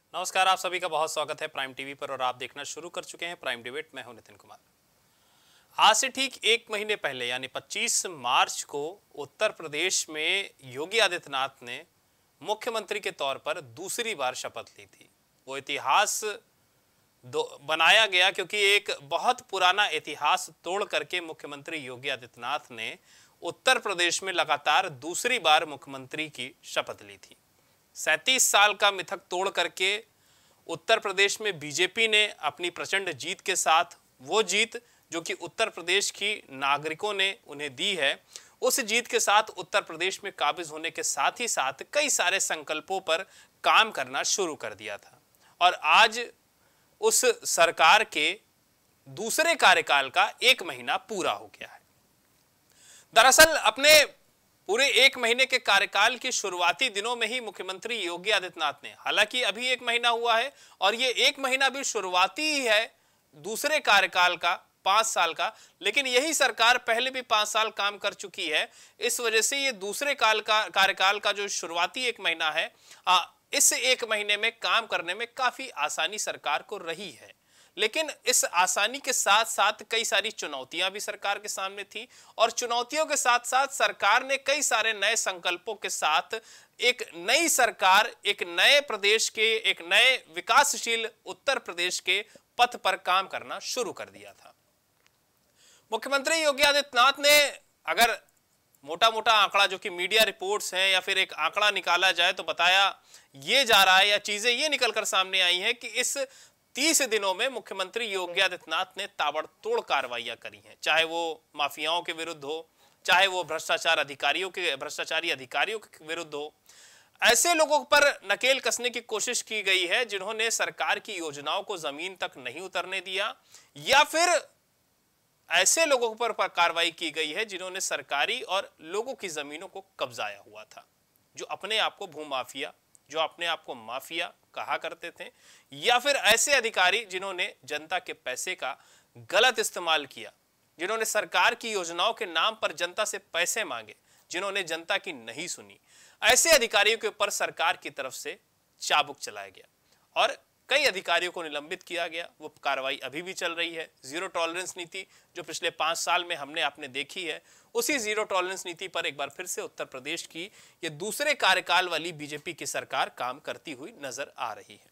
नमस्कार, आप सभी का बहुत स्वागत है प्राइम टीवी पर और आप देखना शुरू कर चुके हैं प्राइम डिबेट। मैं हूं नितिन कुमार। आज से ठीक एक महीने पहले यानी 25 मार्च को उत्तर प्रदेश में योगी आदित्यनाथ ने मुख्यमंत्री के तौर पर दूसरी बार शपथ ली थी। वो इतिहास बनाया गया क्योंकि एक बहुत पुराना इतिहास तोड़ करके मुख्यमंत्री योगी आदित्यनाथ ने उत्तर प्रदेश में लगातार दूसरी बार मुख्यमंत्री की शपथ ली थी। 37 साल का मिथक तोड़ करके उत्तर प्रदेश में बीजेपी ने अपनी प्रचंड जीत के साथ, वो जीत जो कि उत्तर प्रदेश की नागरिकों ने उन्हें दी है, उस जीत के साथ उत्तर प्रदेश में काबिज होने के साथ ही साथ कई सारे संकल्पों पर काम करना शुरू कर दिया था। और आज उस सरकार के दूसरे कार्यकाल का एक महीना पूरा हो गया है। दरअसल अपने पूरे एक महीने के कार्यकाल के शुरुआती दिनों में ही मुख्यमंत्री योगी आदित्यनाथ ने, हालांकि अभी एक महीना हुआ है और ये एक महीना भी शुरुआती ही है दूसरे कार्यकाल का, 5 साल का, लेकिन यही सरकार पहले भी 5 साल काम कर चुकी है। इस वजह से ये दूसरे कार्यकाल का जो शुरुआती एक महीना है, इस एक महीने में काम करने में काफी आसानी सरकार को रही है। लेकिन इस आसानी के साथ साथ कई सारी चुनौतियां भी सरकार के सामने थी और चुनौतियों के साथ साथ सरकार ने कई सारे नए संकल्पों के साथ एक नई सरकार, एक नए प्रदेश के, एक नए विकासशील उत्तर प्रदेश के पथ पर काम करना शुरू कर दिया था। मुख्यमंत्री योगी आदित्यनाथ ने अगर मोटा मोटा आंकड़ा जो कि मीडिया रिपोर्ट्स हैं या फिर एक आंकड़ा निकाला जाए तो बताया ये जा रहा है या चीजें ये निकलकर सामने आई हैं कि इस 30 दिनों में मुख्यमंत्री योगी आदित्यनाथ ने ताबड़तोड़ कार्रवाइयां करी हैं, चाहे वो माफियाओं के विरुद्ध हो, चाहे वो भ्रष्टाचारी अधिकारियों के विरुद्ध हो। ऐसे लोगों पर नकेल कसने की कोशिश की गई है जिन्होंने सरकार की योजनाओं को जमीन तक नहीं उतरने दिया, या फिर ऐसे लोगों पर कार्रवाई की गई है जिन्होंने सरकारी और लोगों की जमीनों को कब्जाया हुआ था, जो अपने आप को भूमाफिया, जो अपने आप को माफिया कहा करते थे, या फिर ऐसे अधिकारी जिन्होंने जनता के पैसे का गलत इस्तेमाल किया, जिन्होंने सरकार की योजनाओं के नाम पर जनता से पैसे मांगे, जिन्होंने जनता की नहीं सुनी। ऐसे अधिकारियों के ऊपर सरकार की तरफ से चाबुक चलाया गया और कई अधिकारियों को निलंबित किया गया। वो कार्रवाई अभी भी चल रही है। जीरो टॉलरेंस नीति जो पिछले 5 साल में हमने आपने देखी है, उसी जीरो टॉलरेंस नीति पर एक बार फिर से उत्तर प्रदेश की ये दूसरे कार्यकाल वाली बीजेपी की सरकार काम करती हुई नजर आ रही है।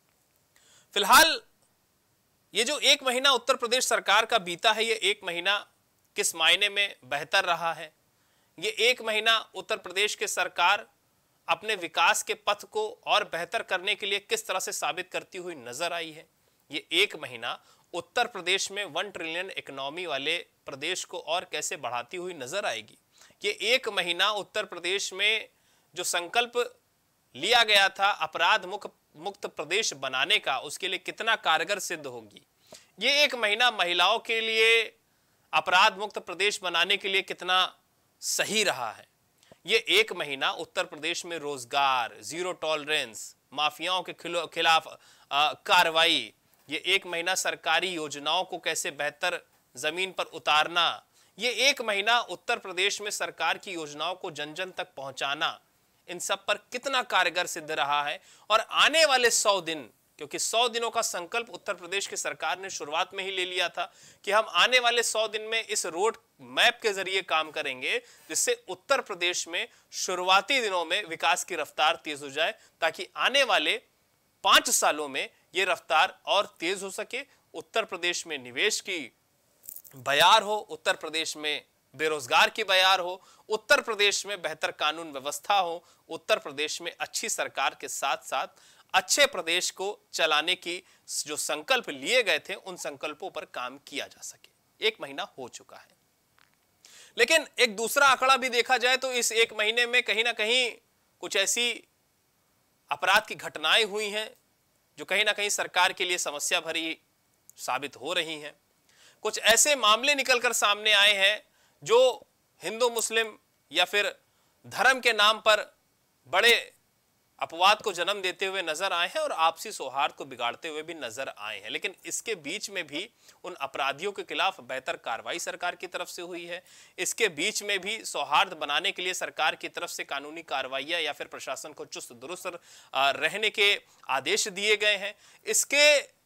फिलहाल ये जो एक महीना उत्तर प्रदेश सरकार का बीता है, ये एक महीना किस मायने में बेहतर रहा है? ये एक महीना उत्तर प्रदेश के सरकार अपने विकास के पथ को और बेहतर करने के लिए किस तरह से साबित करती हुई नजर आई है? ये एक महीना उत्तर प्रदेश में 1 ट्रिलियन इकोनॉमी वाले प्रदेश को और कैसे बढ़ाती हुई नजर आएगी? ये एक महीना उत्तर प्रदेश में जो संकल्प लिया गया था अपराध मुक्त प्रदेश बनाने का, उसके लिए कितना कारगर सिद्ध होगी? ये एक महीना महिलाओं के लिए अपराध मुक्त प्रदेश बनाने के लिए कितना सही रहा है? ये एक महीना उत्तर प्रदेश में रोजगार, जीरो टॉलरेंस, माफियाओं के खिलाफ कार्रवाई, ये एक महीना सरकारी योजनाओं को कैसे बेहतर जमीन पर उतारना, ये एक महीना उत्तर प्रदेश में सरकार की योजनाओं को जन जन तक पहुंचाना, इन सब पर कितना कारगर सिद्ध रहा है? और आने वाले 100 दिन, क्योंकि 100 दिनों का संकल्प उत्तर प्रदेश की सरकार ने शुरुआत में ही ले लिया था कि हम आने वाले 100 दिन में इस रोड मैप के जरिए काम करेंगे जिससे उत्तर प्रदेश में शुरुआती दिनों में विकास की रफ्तार तेज हो जाए, ताकि आने वाले 5 सालों में यह रफ्तार और तेज हो सके। उत्तर प्रदेश में निवेश की बयार हो, उत्तर प्रदेश में बेरोजगार की बयार हो, उत्तर प्रदेश में बेहतर कानून व्यवस्था हो, उत्तर प्रदेश में अच्छी सरकार के साथ साथ अच्छे प्रदेश को चलाने की जो संकल्प लिए गए थे, उन संकल्पों पर काम किया जा सके। एक महीना हो चुका है, लेकिन एक दूसरा आंकड़ा भी देखा जाए तो इस एक महीने में कहीं ना कहीं कुछ ऐसी अपराध की घटनाएं हुई हैं जो कहीं ना कहीं सरकार के लिए समस्या भरी साबित हो रही हैं। कुछ ऐसे मामले निकलकर सामने आए हैं जो हिंदू मुस्लिम या फिर धर्म के नाम पर बड़े अपवाद को जन्म देते हुए नजर आए हैं और आपसी सौहार्द को बिगाड़ते हुए भी नजर आए हैं। लेकिन इसके बीच में भी उन अपराधियों के खिलाफ बेहतर कार्रवाई सरकार की तरफ से हुई है। इसके बीच में भी सौहार्द बनाने के लिए सरकार की तरफ से कानूनी कार्रवाइयां या फिर प्रशासन को चुस्त दुरुस्त रहने के आदेश दिए गए हैं। इसके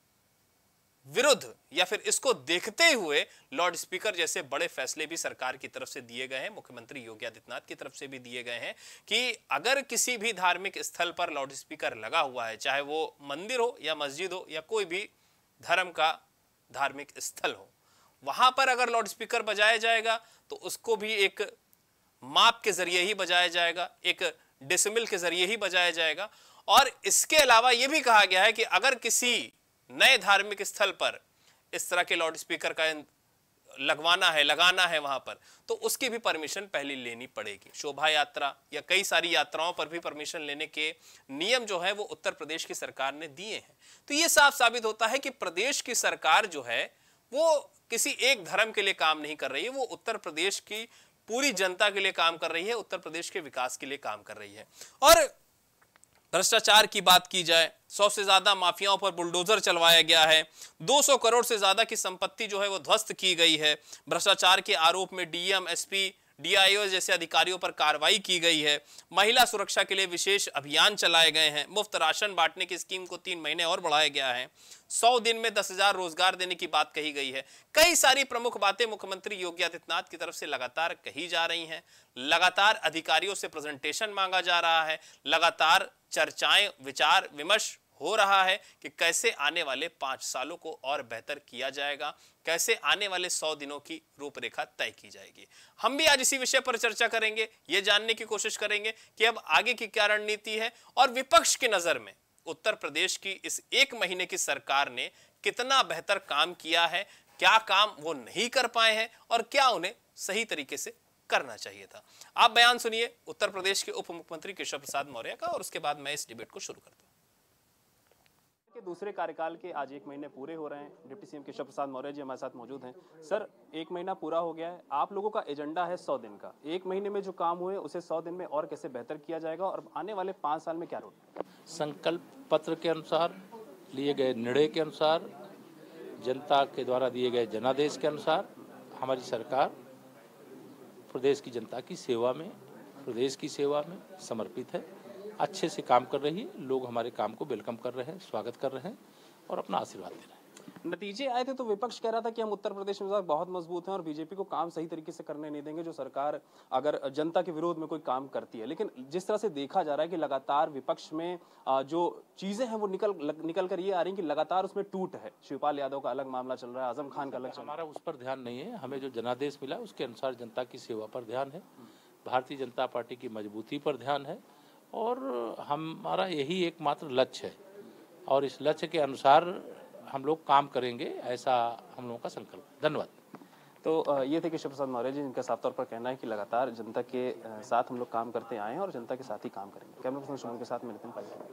विरुद्ध या फिर इसको देखते हुए लाउड स्पीकर जैसे बड़े फैसले भी सरकार की तरफ से दिए गए हैं, मुख्यमंत्री योगी आदित्यनाथ की तरफ से भी दिए गए हैं कि अगर किसी भी धार्मिक स्थल पर लाउड स्पीकर लगा हुआ है, चाहे वो मंदिर हो या मस्जिद हो या कोई भी धर्म का धार्मिक स्थल हो, वहां पर अगर लाउड स्पीकर बजाया जाएगा तो उसको भी एक माप के जरिए ही बजाया जाएगा, एक डेसिमल के जरिए ही बजाया जाएगा। और इसके अलावा यह भी कहा गया है कि अगर किसी नए धार्मिक स्थल पर इस तरह के लाउड स्पीकर का लगाना है वहां पर, तो उसकी भी परमिशन पहले लेनी पड़ेगी। शोभा यात्रा या कई सारी यात्राओं पर भी परमिशन लेने के नियम जो है वो उत्तर प्रदेश की सरकार ने दिए हैं। तो ये साफ साबित होता है कि प्रदेश की सरकार जो है वो किसी एक धर्म के लिए काम नहीं कर रही है, वो उत्तर प्रदेश की पूरी जनता के लिए काम कर रही है, उत्तर प्रदेश के विकास के लिए काम कर रही है। और भ्रष्टाचार की बात की जाए, 100 से ज्यादा माफियाओं पर बुलडोजर चलवाया गया है, 200 करोड़ से ज्यादा की संपत्ति जो है वो ध्वस्त की गई है। भ्रष्टाचार के आरोप में डीएम, एसपी, डीआईओ जैसे अधिकारियों पर कार्रवाई की गई है। महिला सुरक्षा के लिए विशेष अभियान चलाए गए हैं। मुफ्त राशन बांटने की स्कीम को 3 महीने और बढ़ाया गया है। 100 दिन में 10,000 रोजगार देने की बात कही गई है। कई सारी प्रमुख बातें मुख्यमंत्री योगी आदित्यनाथ की तरफ से लगातार कही जा रही हैं। लगातार अधिकारियों से प्रेजेंटेशन मांगा जा रहा है, लगातार चर्चाएं, विचार विमर्श हो रहा है कि कैसे आने वाले 5 सालों को और बेहतर किया जाएगा, कैसे आने वाले 100 दिनों की रूपरेखा तय की जाएगी। हम भी आज इसी विषय पर चर्चा करेंगे, ये जानने की कोशिश करेंगे कि अब आगे की क्या रणनीति है और विपक्ष की नजर में उत्तर प्रदेश की इस 1 महीने की सरकार ने कितना बेहतर काम किया है, क्या काम वो नहीं कर पाए हैं और क्या उन्हें सही तरीके से करना चाहिए था। आप बयान सुनिए उत्तर प्रदेश के उप मुख्यमंत्री केशव प्रसाद मौर्य का और उसके बाद मैं इस डिबेट को शुरू करता हूं। दूसरे कार्यकाल के आज 1 महीने पूरे हो रहे हैं। डिप्टी सीएम केशव प्रसाद मौर्य जी हमारे साथ मौजूद हैं। सर, 1 महीना पूरा हो गया है, आप लोगों का एजेंडा है 100 दिन का। 1 महीने में जो काम हुए उसे 100 दिन में और कैसे बेहतर किया जाएगा और आने वाले 5 साल में क्या रोड? संकल्प पत्र के अनुसार, लिए गए निर्णय के अनुसार, जनता के द्वारा दिए गए जनादेश के अनुसार हमारी सरकार प्रदेश की जनता की सेवा में, प्रदेश की सेवा में समर्पित है। अच्छे से काम कर रही है। लोग हमारे काम को वेलकम कर रहे हैं, स्वागत कर रहे हैं और अपना आशीर्वाद दे रहे हैं। नतीजे आए थे तो विपक्ष कह रहा था कि हम उत्तर प्रदेश में बहुत मजबूत हैं और बीजेपी को काम सही तरीके से करने नहीं देंगे जो सरकार अगर जनता के विरोध में कोई काम करती है। लेकिन जिस तरह से देखा जा रहा है कि लगातार विपक्ष में जो चीजें हैं वो निकल कर ये आ रही है कि लगातार उसमें टूट है। शिवपाल यादव का अलग मामला चल रहा है, आजम खान का अलग। हमारा उस पर ध्यान नहीं है। हमें जो जनादेश मिला उसके अनुसार जनता की सेवा पर ध्यान है, भारतीय जनता पार्टी की मजबूती पर ध्यान है और हमारा यही एकमात्र लक्ष्य है और इस लक्ष्य के अनुसार हम लोग काम करेंगे, ऐसा हम लोगों का संकल्प है। धन्यवाद। तो ये थे केशव प्रसाद मौर्य जी, जिनका साफ तौर पर कहना है कि लगातार जनता के साथ हम लोग काम करते आए हैं और जनता के साथ ही काम करेंगे। कैमरा पर्सन सुमन के साथ मैं नितिन पाइक।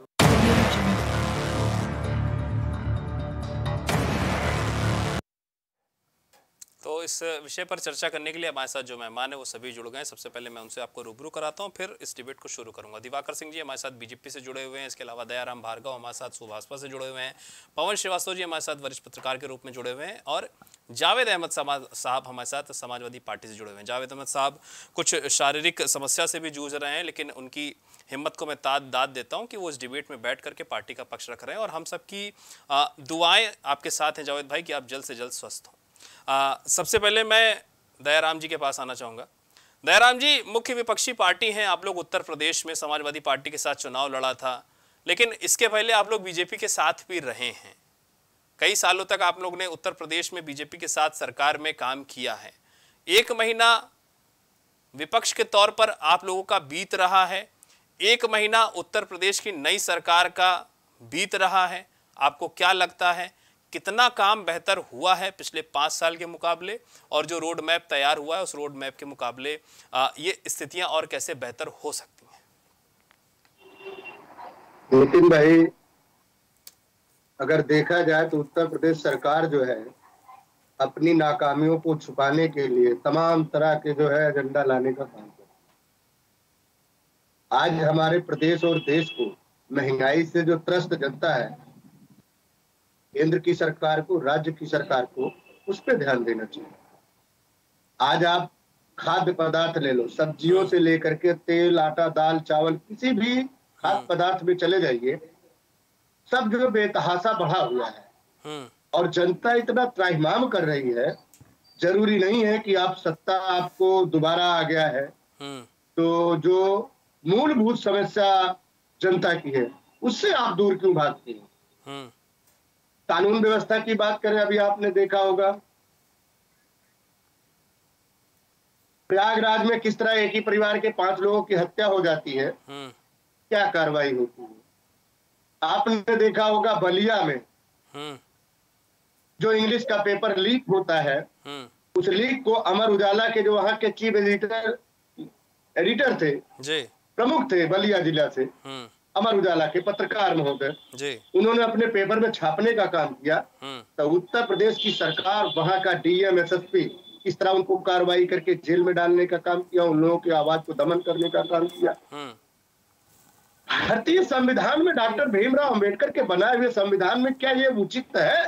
तो इस विषय पर चर्चा करने के लिए हमारे साथ जो मेहमान है वो सभी जुड़ गए हैं। सबसे पहले मैं उनसे आपको रूबरू कराता हूं, फिर इस डिबेट को शुरू करूंगा। दिवाकर सिंह जी हमारे साथ बीजेपी से जुड़े हुए हैं, इसके अलावा दयाराम भार्गव हमारे साथ सुभाषपा से जुड़े हुए हैं, पवन श्रीवास्तव जी हमारे साथ वरिष्ठ पत्रकार के रूप में जुड़े हुए हैं और जावेद अहमद साहब हमारे साथ समाजवादी पार्टी से जुड़े हुए हैं। जावेद अहमद साहब कुछ शारीरिक समस्या से भी जूझ रहे हैं, लेकिन उनकी हिम्मत को मैं दाद देता हूं कि वो इस डिबेट में बैठ करके पार्टी का पक्ष रख रहे हैं और हम सबकी दुआएं आपके साथ हैं जावेद भाई कि आप जल्द से जल्द स्वस्थ हों। सबसे पहले मैं दयाराम जी के पास आना चाहूँगा। दयाराम जी, मुख्य विपक्षी पार्टी हैं आप लोग, उत्तर प्रदेश में समाजवादी पार्टी के साथ चुनाव लड़ा था, लेकिन इसके पहले आप लोग बीजेपी के साथ भी रहे हैं। कई सालों तक आप लोग ने उत्तर प्रदेश में बीजेपी के साथ सरकार में काम किया है। 1 महीना विपक्ष के तौर पर आप लोगों का बीत रहा है, 1 महीना उत्तर प्रदेश की नई सरकार का बीत रहा है। आपको क्या लगता है कितना काम बेहतर हुआ है पिछले 5 साल के मुकाबले और जो रोड मैप तैयार हुआ है उस रोड मैप के मुकाबले ये स्थितियां और कैसे बेहतर हो सकती हैं? नितिन भाई, अगर देखा जाए तो उत्तर प्रदेश सरकार जो है अपनी नाकामियों को छुपाने के लिए तमाम तरह के जो है एजेंडा लाने का काम कर। आज हमारे प्रदेश और देश को महंगाई से जो त्रस्त जनता है, केंद्र की सरकार को, राज्य की सरकार को उस पर ध्यान देना चाहिए। आज आप खाद्य पदार्थ ले लो, सब्जियों से लेकर के तेल, आटा, दाल, चावल, किसी भी खाद्य पदार्थ में चले जाइए, सब जो बेतहाशा बढ़ा हुआ है और जनता इतना त्राहिमाम कर रही है। जरूरी नहीं है कि आप सत्ता आपको दोबारा आ गया है तो जो मूलभूत समस्या जनता की है उससे आप दूर क्यों भागते हैं। कानून व्यवस्था की बात करें, अभी आपने देखा होगा प्रयागराज में किस तरह एक ही परिवार के 5 लोगों की हत्या हो जाती है, क्या कार्रवाई होती है। आपने देखा होगा बलिया में जो इंग्लिश का पेपर लीक होता है, उस लीक को अमर उजाला के जो वहां के चीफ एडिटर थे, प्रमुख थे बलिया जिला से, अमर उजाला के पत्रकार महोदय, उन्होंने अपने पेपर में छापने का काम किया। तो उत्तर प्रदेश की सरकार, वहां का डीएम, एसएसपी इस तरह उनको कार्रवाई करके जेल में डालने का काम किया, उन लोगों की आवाज को दमन करने का काम किया। भारतीय संविधान में डॉक्टर भीमराव अंबेडकर के बनाए हुए संविधान में क्या ये उचित है?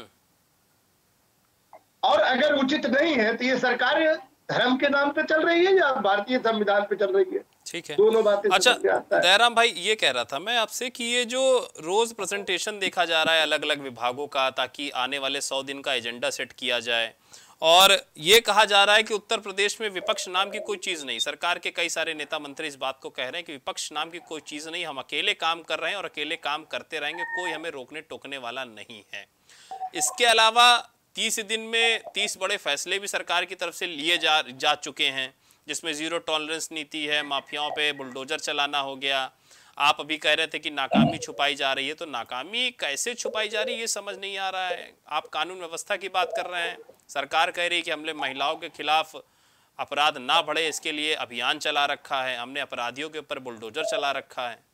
और अगर उचित नहीं है तो ये सरकार धर्म के नाम पे चल रही है या भारतीय संविधान पे चल रही है? ठीक है, दोनों बातें। अच्छा दयाराम भाई, ये कह रहा था मैं आपसे कि ये जो रोज प्रेजेंटेशन देखा जा रहा है अलग अलग विभागों का, ताकि आने वाले 100 दिन का एजेंडा सेट किया जाए, और ये कहा जा रहा है कि उत्तर प्रदेश में विपक्ष नाम की कोई चीज नहीं। सरकार के कई सारे नेता मंत्री इस बात को कह रहे हैं कि विपक्ष नाम की कोई चीज नहीं, हम अकेले काम कर रहे हैं और अकेले काम करते रहेंगे, कोई हमें रोकने टोकने वाला नहीं है। इसके अलावा 30 दिन में 30 बड़े फैसले भी सरकार की तरफ से लिए जा चुके हैं, जिसमें जीरो टॉलरेंस नीति है, माफियाओं पे बुलडोजर चलाना हो गया। आप अभी कह रहे थे कि नाकामी छुपाई जा रही है, तो नाकामी कैसे छुपाई जा रही है ये समझ नहीं आ रहा है। आप कानून व्यवस्था की बात कर रहे हैं, सरकार कह रही है कि हमने महिलाओं के खिलाफ अपराध ना बढ़े इसके लिए अभियान चला रखा है, हमने अपराधियों के ऊपर बुलडोजर चला रखा है।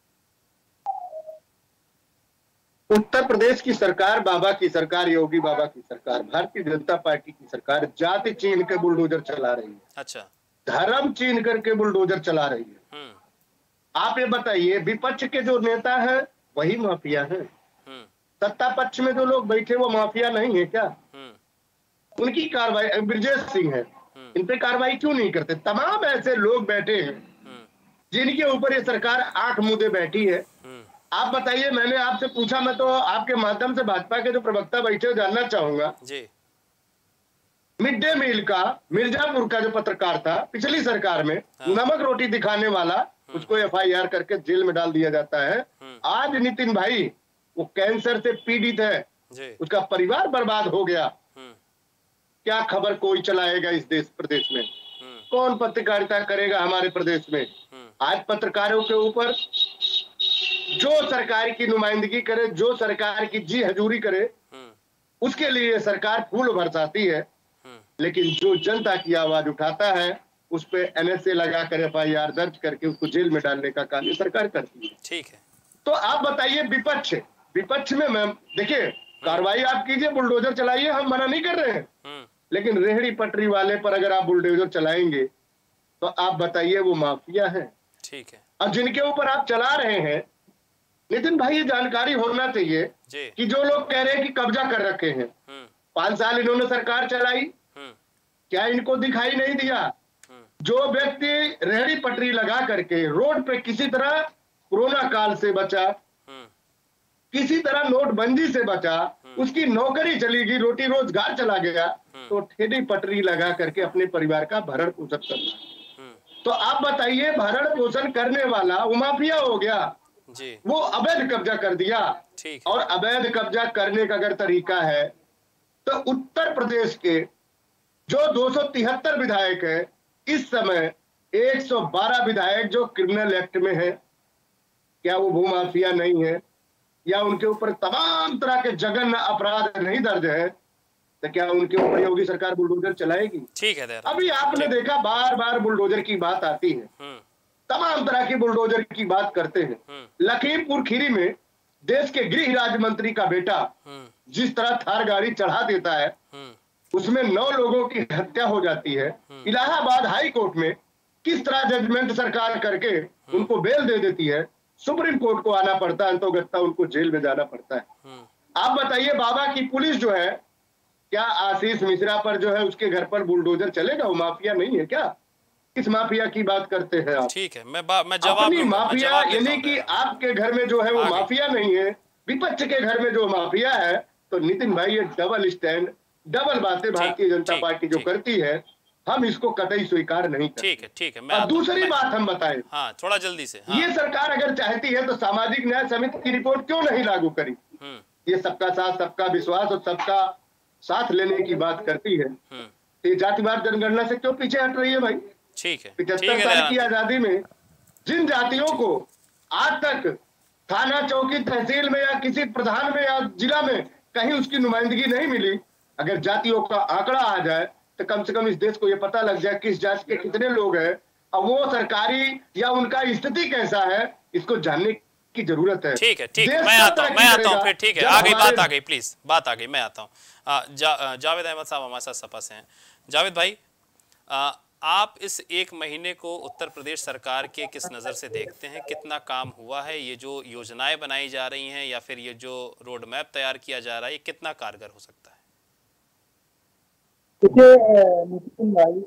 उत्तर प्रदेश की सरकार, बाबा की सरकार, योगी बाबा की सरकार, भारतीय जनता पार्टी की सरकार जाति चीन के बुलडोजर चला रही है। अच्छा, धर्म चीन करके बुलडोजर चला रही है। आप ये बताइए, विपक्ष के जो नेता हैं वही माफिया हैं? सत्ता पक्ष में जो लोग बैठे वो माफिया नहीं है क्या? उनकी कार्रवाई, ब्रजेश सिंह है, इन पे कार्रवाई क्यों नहीं करते? तमाम ऐसे लोग बैठे हैं जिनके ऊपर ये सरकार आंख मूंदे बैठी है। आप बताइए, मैंने आपसे पूछा, मैं तो आपके माध्यम से भाजपा के जो प्रवक्ता बैठे हो जानना चाहूंगा जी, मिड डे मील का मिर्जापुर का जो पत्रकार था पिछली सरकार में, नमक रोटी दिखाने वाला, उसको एफआईआर करके जेल में डाल दिया जाता है। आज नितिन भाई वो कैंसर से पीड़ित है, उसका परिवार बर्बाद हो गया। क्या खबर कोई चलाएगा इस देश प्रदेश में? कौन पत्रकारिता करेगा हमारे प्रदेश में? आज पत्रकारों के ऊपर जो सरकार की नुमाइंदगी करे, जो सरकार की जी हजूरी करे, उसके लिए सरकार फूल बरसाती है, लेकिन जो जनता की आवाज उठाता है उस पे एनएसए लगा कर एफआईआर दर्ज करके उसको जेल में डालने का काम ये सरकार करती है। ठीक है, तो आप बताइए, विपक्ष में मैम देखिए, कार्रवाई आप कीजिए, बुलडोजर चलाइए, हम मना नहीं कर रहे हैं, लेकिन रेहड़ी पटरी वाले पर अगर आप बुलडोजर चलाएंगे तो आप बताइए वो माफिया है। ठीक है, और जिनके ऊपर आप चला रहे हैं, नितिन भाई ये जानकारी होना चाहिए कि जो लोग कह रहे हैं कि कब्जा कर रखे हैं, 5 साल इन्होंने सरकार चलाई, क्या इनको दिखाई नहीं दिया? जो व्यक्ति रेहड़ी पटरी लगा करके रोड पे किसी तरह कोरोना काल से बचा, किसी तरह नोटबंदी से बचा, उसकी नौकरी चली गई, रोटी रोजगार चला गया, तो ठेली पटरी लगा करके अपने परिवार का भरण पोषण करना। तो आप बताइए, भरण पोषण करने वाला वो माफिया हो गया जी, वो अवैध कब्जा कर दिया। ठीक, और अवैध कब्जा करने का अगर तरीका है तो उत्तर प्रदेश के जो 273 विधायक है, इस समय 112 विधायक जो क्रिमिनल एक्ट में है, क्या वो भूमाफिया नहीं है? या उनके ऊपर तमाम तरह के जघन्य अपराध नहीं दर्ज है? तो क्या उनके ऊपर योगी सरकार बुलडोजर चलाएगी? ठीक है, अभी आपने देखा बार बार बुलडोजर की बात आती है, तमाम तरह की बुलडोजर की बात करते हैं। लखीमपुर खीरी में देश के गृह राज्य मंत्री का बेटा जिस तरह थार गाड़ी चढ़ा देता है, उसमें 9 लोगों की हत्या हो जाती है। इलाहाबाद हाई कोर्ट में किस तरह जजमेंट सरकार करके उनको बेल दे देती है। सुप्रीम कोर्ट को आना पड़ता है, अंतोगत्ता उनको जेल में जाना पड़ता है। आप बताइए, बाबा की पुलिस जो है, क्या आशीष मिश्रा पर जो है उसके घर पर बुलडोजर चलेगा? वो माफिया नहीं है क्या? किस माफिया की बात करते हैं आप? ठीक है, मैं जवाब अपनी लूंगा, माफिया, यानी कि आपके घर में जो है वो माफिया नहीं है, विपक्ष के घर में जो माफिया है। तो नितिन भाई, ये डबल स्टैंड, डबल बातें भारतीय जनता पार्टी जो करती है, हम इसको कतई स्वीकार नहीं करते। ठीक है। और दूसरी बात हम बताएं, हाँ, थोड़ा जल्दी से। ये सरकार अगर चाहती है तो सामाजिक न्याय समिति की रिपोर्ट क्यों नहीं लागू करी? ये सबका साथ, सबका विश्वास और सबका साथ लेने की बात करती है, ये जातिवाद जनगणना से क्यों पीछे हट रही है भाई? ठीक है, 75 साल की आजादी में जिन जातियों को आज तक थाना, चौकी, तहसील में या किसी प्रधान में या जिला में कहीं उसकी नुमाइंदगी नहीं मिली, अगर जातियों का आंकड़ा आ जाए तो कम से कम इस देश को ये पता लग जाए किस जाति के कितने लोग हैं और वो सरकारी या उनका स्थिति कैसा है, इसको जानने की जरूरत है। ठीक है, मैं आता हूँ फिर। ठीक है, आ गई बात, आ गई, प्लीज बात आ गई, मैं आता हूँ। जावेद अहमद साहब हमारे साथ सपा से हैं। जावेद भाई, आप इस एक महीने को उत्तर प्रदेश सरकार के किस नज़र से देखते हैं? कितना काम हुआ है? ये जो योजनाएं बनाई जा रही हैं या फिर ये जो रोड मैप तैयार किया जा रहा है, ये कितना कारगर हो सकता है? देखिए नितिन भाई,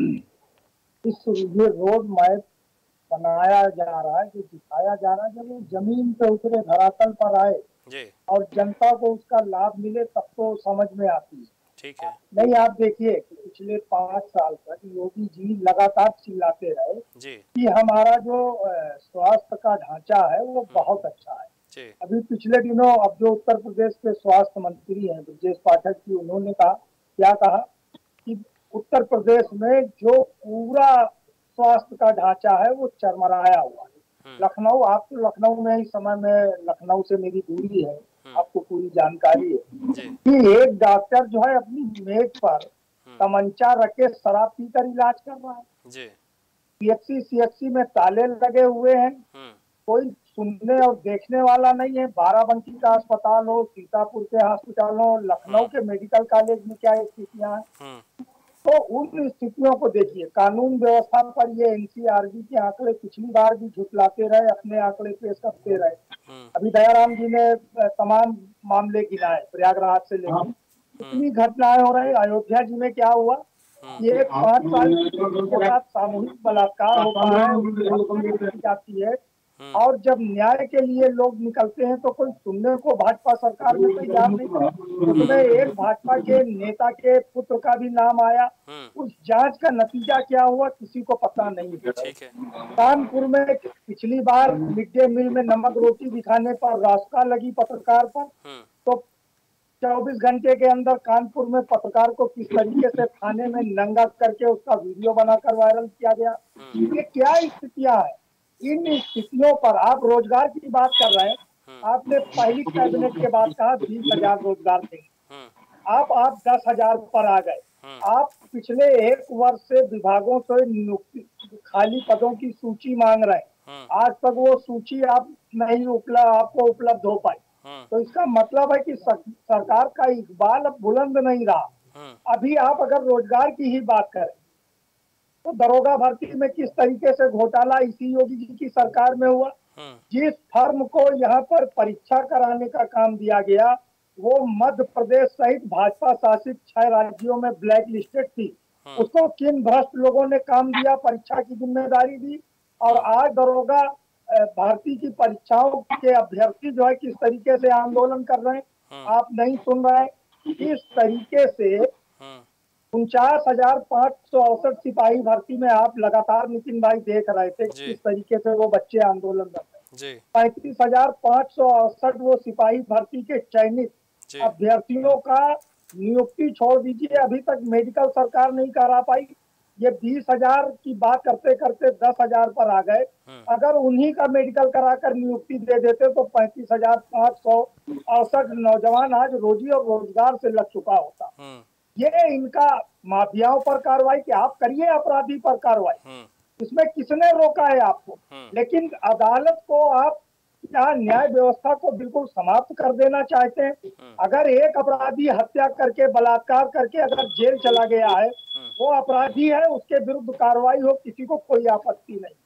ये रोड मैप बनाया जा रहा है, जो दिखाया जा रहा है, जब वो जमीन पे उतरे, धरातल पर आए जी, और जनता को उसका लाभ मिले, तब तो समझ में आती है। ठीक है। नहीं, आप देखिए कि पिछले 5 साल तक योगी जी लगातार चिल्लाते रहे जी, कि हमारा जो स्वास्थ्य का ढांचा है वो बहुत अच्छा है। जी, अभी पिछले दिनों अब जो उत्तर प्रदेश के स्वास्थ्य मंत्री हैं ब्रजेश पाठक जी, उन्होंने क्या कहा कि उत्तर प्रदेश में जो पूरा स्वास्थ्य का ढांचा है वो चरमराया हुआ है। लखनऊ, आप तो लखनऊ में ही समय में, लखनऊ से मेरी दूरी है, आपको पूरी जानकारी है कि एक डॉक्टर जो है अपनी मेज पर तमंचा रख के शराब पीकर इलाज कर रहा है। पीएचसी सीएचसी में ताले लगे हुए हैं, कोई सुनने और देखने वाला नहीं है। बाराबंकी का अस्पताल हो, सीतापुर के अस्पताल हो, लखनऊ के मेडिकल कॉलेज में क्या स्थितियां हैं, तो उन स्थितियों को देखिए। कानून व्यवस्था पर ये एनसीआरबी के आंकड़े पिछली बार भी झुटलाते रहे, अपने आंकड़े पेश करते रहे। अभी दयाराम जी ने तमाम मामले गिनाए, प्रयागराज से लेकर कितनी घटनाएं हो रही। अयोध्या जी में क्या हुआ, ये 5 साल के साथ सामूहिक बलात्कार होता है, जाती है, और जब न्याय के लिए लोग निकलते हैं तो कोई सुनने को भाजपा सरकार में तैयार नहीं। उसमें एक भाजपा के नेता के पुत्र का भी नाम आया, उस जांच का नतीजा क्या हुआ किसी को पता नहीं है। कानपुर में पिछली बार मिड डे मील में नमक रोटी दिखाने पर रास्ता लगी पत्रकार पर, तो 24 घंटे के अंदर कानपुर में पत्रकार को किस तरीके से थाने में नंगा करके उसका वीडियो बनाकर वायरल किया गया। ये क्या स्थितियां हैं? इन स्थितियों पर आप रोजगार की बात कर रहे हैं, आपने पहली कैबिनेट के बाद कहा 20,000 रोजगार देंगे, आप 10,000 पर आ गए। आप पिछले 1 वर्ष से विभागों से नियुक्ति, खाली पदों की सूची मांग रहे हैं, आज तक वो सूची आपको उपलब्ध हो पाई। तो इसका मतलब है कि सरकार का इकबाल अब बुलंद नहीं रहा। अभी आप अगर रोजगार की ही बात करें तो दरोगा भर्ती में किस तरीके से घोटाला इसी योगी जी की सरकार में हुआ। जिस फर्म को यहाँ पर परीक्षा कराने का काम दिया गया वो मध्य प्रदेश सहित भाजपा शासित 6 राज्यों में ब्लैक लिस्टेड थी, उसको किन भ्रष्ट लोगों ने काम दिया, परीक्षा की जिम्मेदारी दी, और आज दरोगा भर्ती की परीक्षाओं के अभ्यर्थी जो है किस तरीके से आंदोलन कर रहे हैं, आप नहीं सुन रहे हैं। इस तरीके से 49,568 सिपाही भर्ती में आप लगातार नितिन भाई देख रहे थे किस तरीके से वो बच्चे आंदोलन कर रहे हैं। 35,568 वो सिपाही भर्ती के चयनित अभ्यर्थियों का नियुक्ति छोड़ दीजिए, अभी तक मेडिकल सरकार नहीं करा पाई। ये 20,000 की बात करते करते 10,000 पर आ गए। अगर उन्हीं का मेडिकल कराकर नियुक्ति दे देते तो 35,568 नौजवान आज रोजी और रोजगार से लग चुका होता। ये इनका माफियाओं पर कार्रवाई कि आप करिए, अपराधी पर कार्रवाई, इसमें किसने रोका है आपको? लेकिन अदालत को आप यहाँ न्याय व्यवस्था को बिल्कुल समाप्त कर देना चाहते हैं। अगर एक अपराधी हत्या करके, बलात्कार करके अगर जेल चला गया है, वो अपराधी है, उसके विरुद्ध कार्रवाई हो, किसी को कोई आपत्ति नहीं।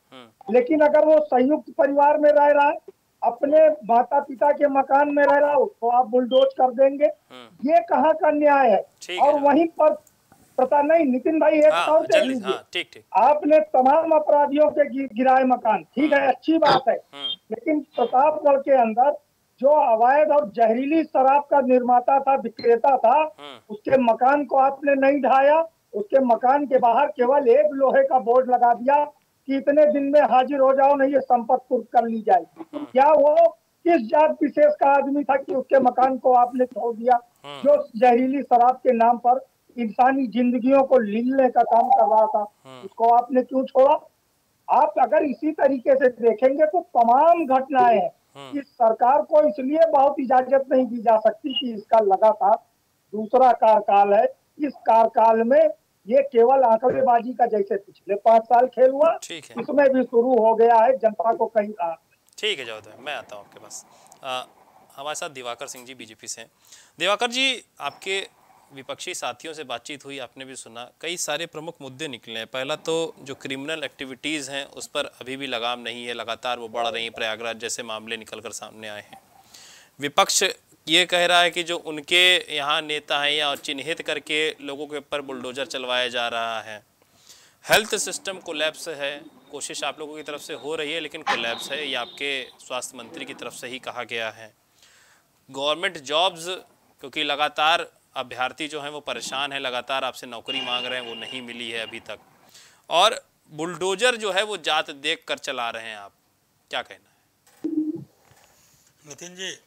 लेकिन अगर वो संयुक्त परिवार में रह रहा है, अपने माता पिता के मकान में रह रहा है, उसको आप बुलडोज कर देंगे, ये कहाँ का न्याय है। ठीक और है। वहीं पर पता नहीं, नितिन भाई एक हाँ, और देख जल्दी, लीजिए, हाँ, ठीक ठीक। आपने तमाम अपराधियों के गिराए मकान, ठीक है, अच्छी बात है, लेकिन प्रतापगढ़ के अंदर जो अवैध और जहरीली शराब का निर्माता था, विक्रेता था, उसके मकान को आपने नहीं ढाया। उसके मकान के बाहर केवल एक लोहे का बोर्ड लगा दिया कि इतने दिन में हाजिर हो जाओ, नहीं ये संपत्ति कुर्क कर ली जाएगी। क्या वो किस जात विशेष का आदमी था कि उसके मकान को आपने छोड़ दिया, जो जहरीली शराब के नाम पर इंसानी जिंदगियों को लीलने का काम कर रहा था, उसको आपने क्यों छोड़ा? आप अगर इसी तरीके से देखेंगे तो तमाम घटनाएं हैं। इस सरकार को इसलिए बहुत इजाजत नहीं दी जा सकती कि इसका लगातार दूसरा कार्यकाल है। इस कार्यकाल में ये केवल आंकड़ेबाजी का, जैसे पिछले 5 साल खेल हुआ, इसमें भी शुरू हो गया है जनता को कहीं। ठीक है जावेद भाई, मैं आता हूँ आपके पास। हमारे साथ दिवाकर सिंह जी बीजेपी से हैं। दिवाकर जी, आपके विपक्षी साथियों से बातचीत हुई, आपने भी सुना, कई सारे प्रमुख मुद्दे निकले हैं। पहला तो जो क्रिमिनल एक्टिविटीज़ हैं उस पर अभी भी लगाम नहीं है, लगातार वो बढ़ रही हैं, प्रयागराज जैसे मामले निकलकर सामने आए हैं। विपक्ष ये कह रहा है कि जो उनके यहाँ नेता हैं या चिन्हित करके लोगों के ऊपर बुलडोजर चलवाया जा रहा है। हेल्थ सिस्टम कोलैप्स है, कोशिश आप लोगों की तरफ से हो रही है लेकिन कोलैप्स है, ये आपके स्वास्थ्य मंत्री की तरफ से ही कहा गया है। गवर्नमेंट जॉब्स, क्योंकि लगातार अभ्यर्थी जो हैं वो परेशान हैं, लगातार आपसे नौकरी मांग रहे हैं, वो नहीं मिली है अभी तक। और बुलडोजर जो है वो जात देख कर चला रहे हैं, आप क्या कहना है? नितिन जी,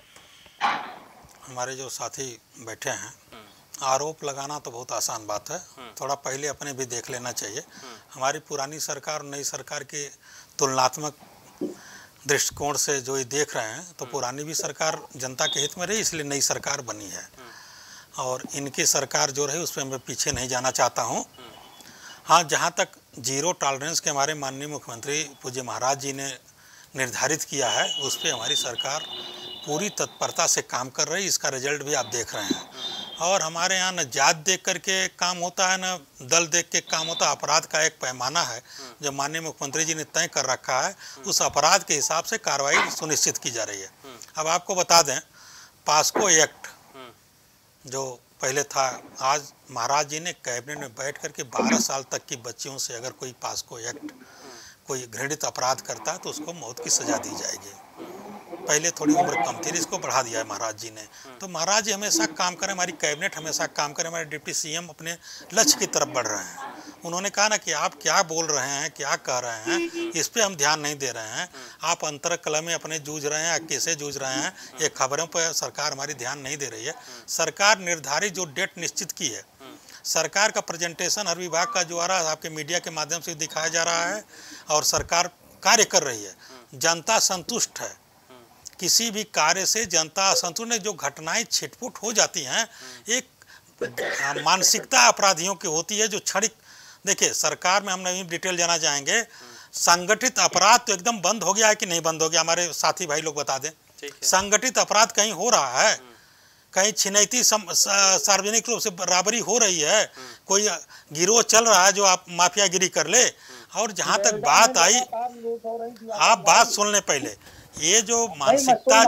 हमारे जो साथी बैठे हैं, आरोप लगाना तो बहुत आसान बात है, थोड़ा पहले अपने भी देख लेना चाहिए। हमारी पुरानी सरकार और नई सरकार के तुलनात्मक दृष्टिकोण से जो ये देख रहे हैं, तो पुरानी भी सरकार जनता के हित में रही, इसलिए नई सरकार बनी है। और इनकी सरकार जो रही उस पर मैं पीछे नहीं जाना चाहता हूँ। हाँ, जहाँ तक जीरो टॉलरेंस के हमारे माननीय मुख्यमंत्री पूज्य महाराज जी ने निर्धारित किया है, उस पर हमारी सरकार पूरी तत्परता से काम कर रही है। इसका रिजल्ट भी आप देख रहे हैं। और हमारे यहाँ न जात देख करके काम होता है, न दल देख के काम होता है। अपराध का एक पैमाना है जो माननीय मुख्यमंत्री जी ने तय कर रखा है, उस अपराध के हिसाब से कार्रवाई सुनिश्चित की जा रही है। अब आपको बता दें, पास्को एक्ट जो पहले था, आज महाराज जी ने कैबिनेट में बैठ करके 12 साल तक की बच्चियों से अगर कोई पास्को एक्ट, कोई घृणित अपराध करता है तो उसको मौत की सज़ा दी जाएगी। पहले थोड़ी उम्र कम थी, इसको बढ़ा दिया है महाराज जी ने। तो महाराज जी हमेशा काम करें, हमारी कैबिनेट हमेशा काम करें, हमारे डिप्टी सीएम अपने लक्ष्य की तरफ बढ़ रहे हैं। उन्होंने कहा ना कि आप क्या बोल रहे हैं, क्या कह रहे हैं, इस पे हम ध्यान नहीं दे रहे हैं। आप अंतरकलह में अपने जूझ रहे हैं, कैसे जूझ रहे हैं, ये खबरों पर सरकार हमारी ध्यान नहीं दे रही है। सरकार निर्धारित जो डेट निश्चित की है, सरकार का प्रेजेंटेशन हर विभाग का जो आ रहा है आपके मीडिया के माध्यम से दिखाया जा रहा है, और सरकार कार्य कर रही है। जनता संतुष्ट है, किसी भी कार्य से जनता असंतुष्ट। जो घटनाएं छिटपुट हो जाती हैं, एक मानसिकता अपराधियों की होती है जो क्षणिक। देखिए, सरकार में हम नहीं डिटेल जाना चाहेंगे, संगठित अपराध तो एकदम बंद हो गया है कि नहीं बंद हो गया, हमारे साथी भाई लोग बता दें। संगठित अपराध कहीं हो रहा है, कहीं छिनैती सार्वजनिक रूप से बराबरी हो रही है, कोई गिरोह चल रहा है जो आप माफियागिरी कर ले। और जहाँ तक बात आई, आप बात सुन लें पहले, ये जो मानसिकता,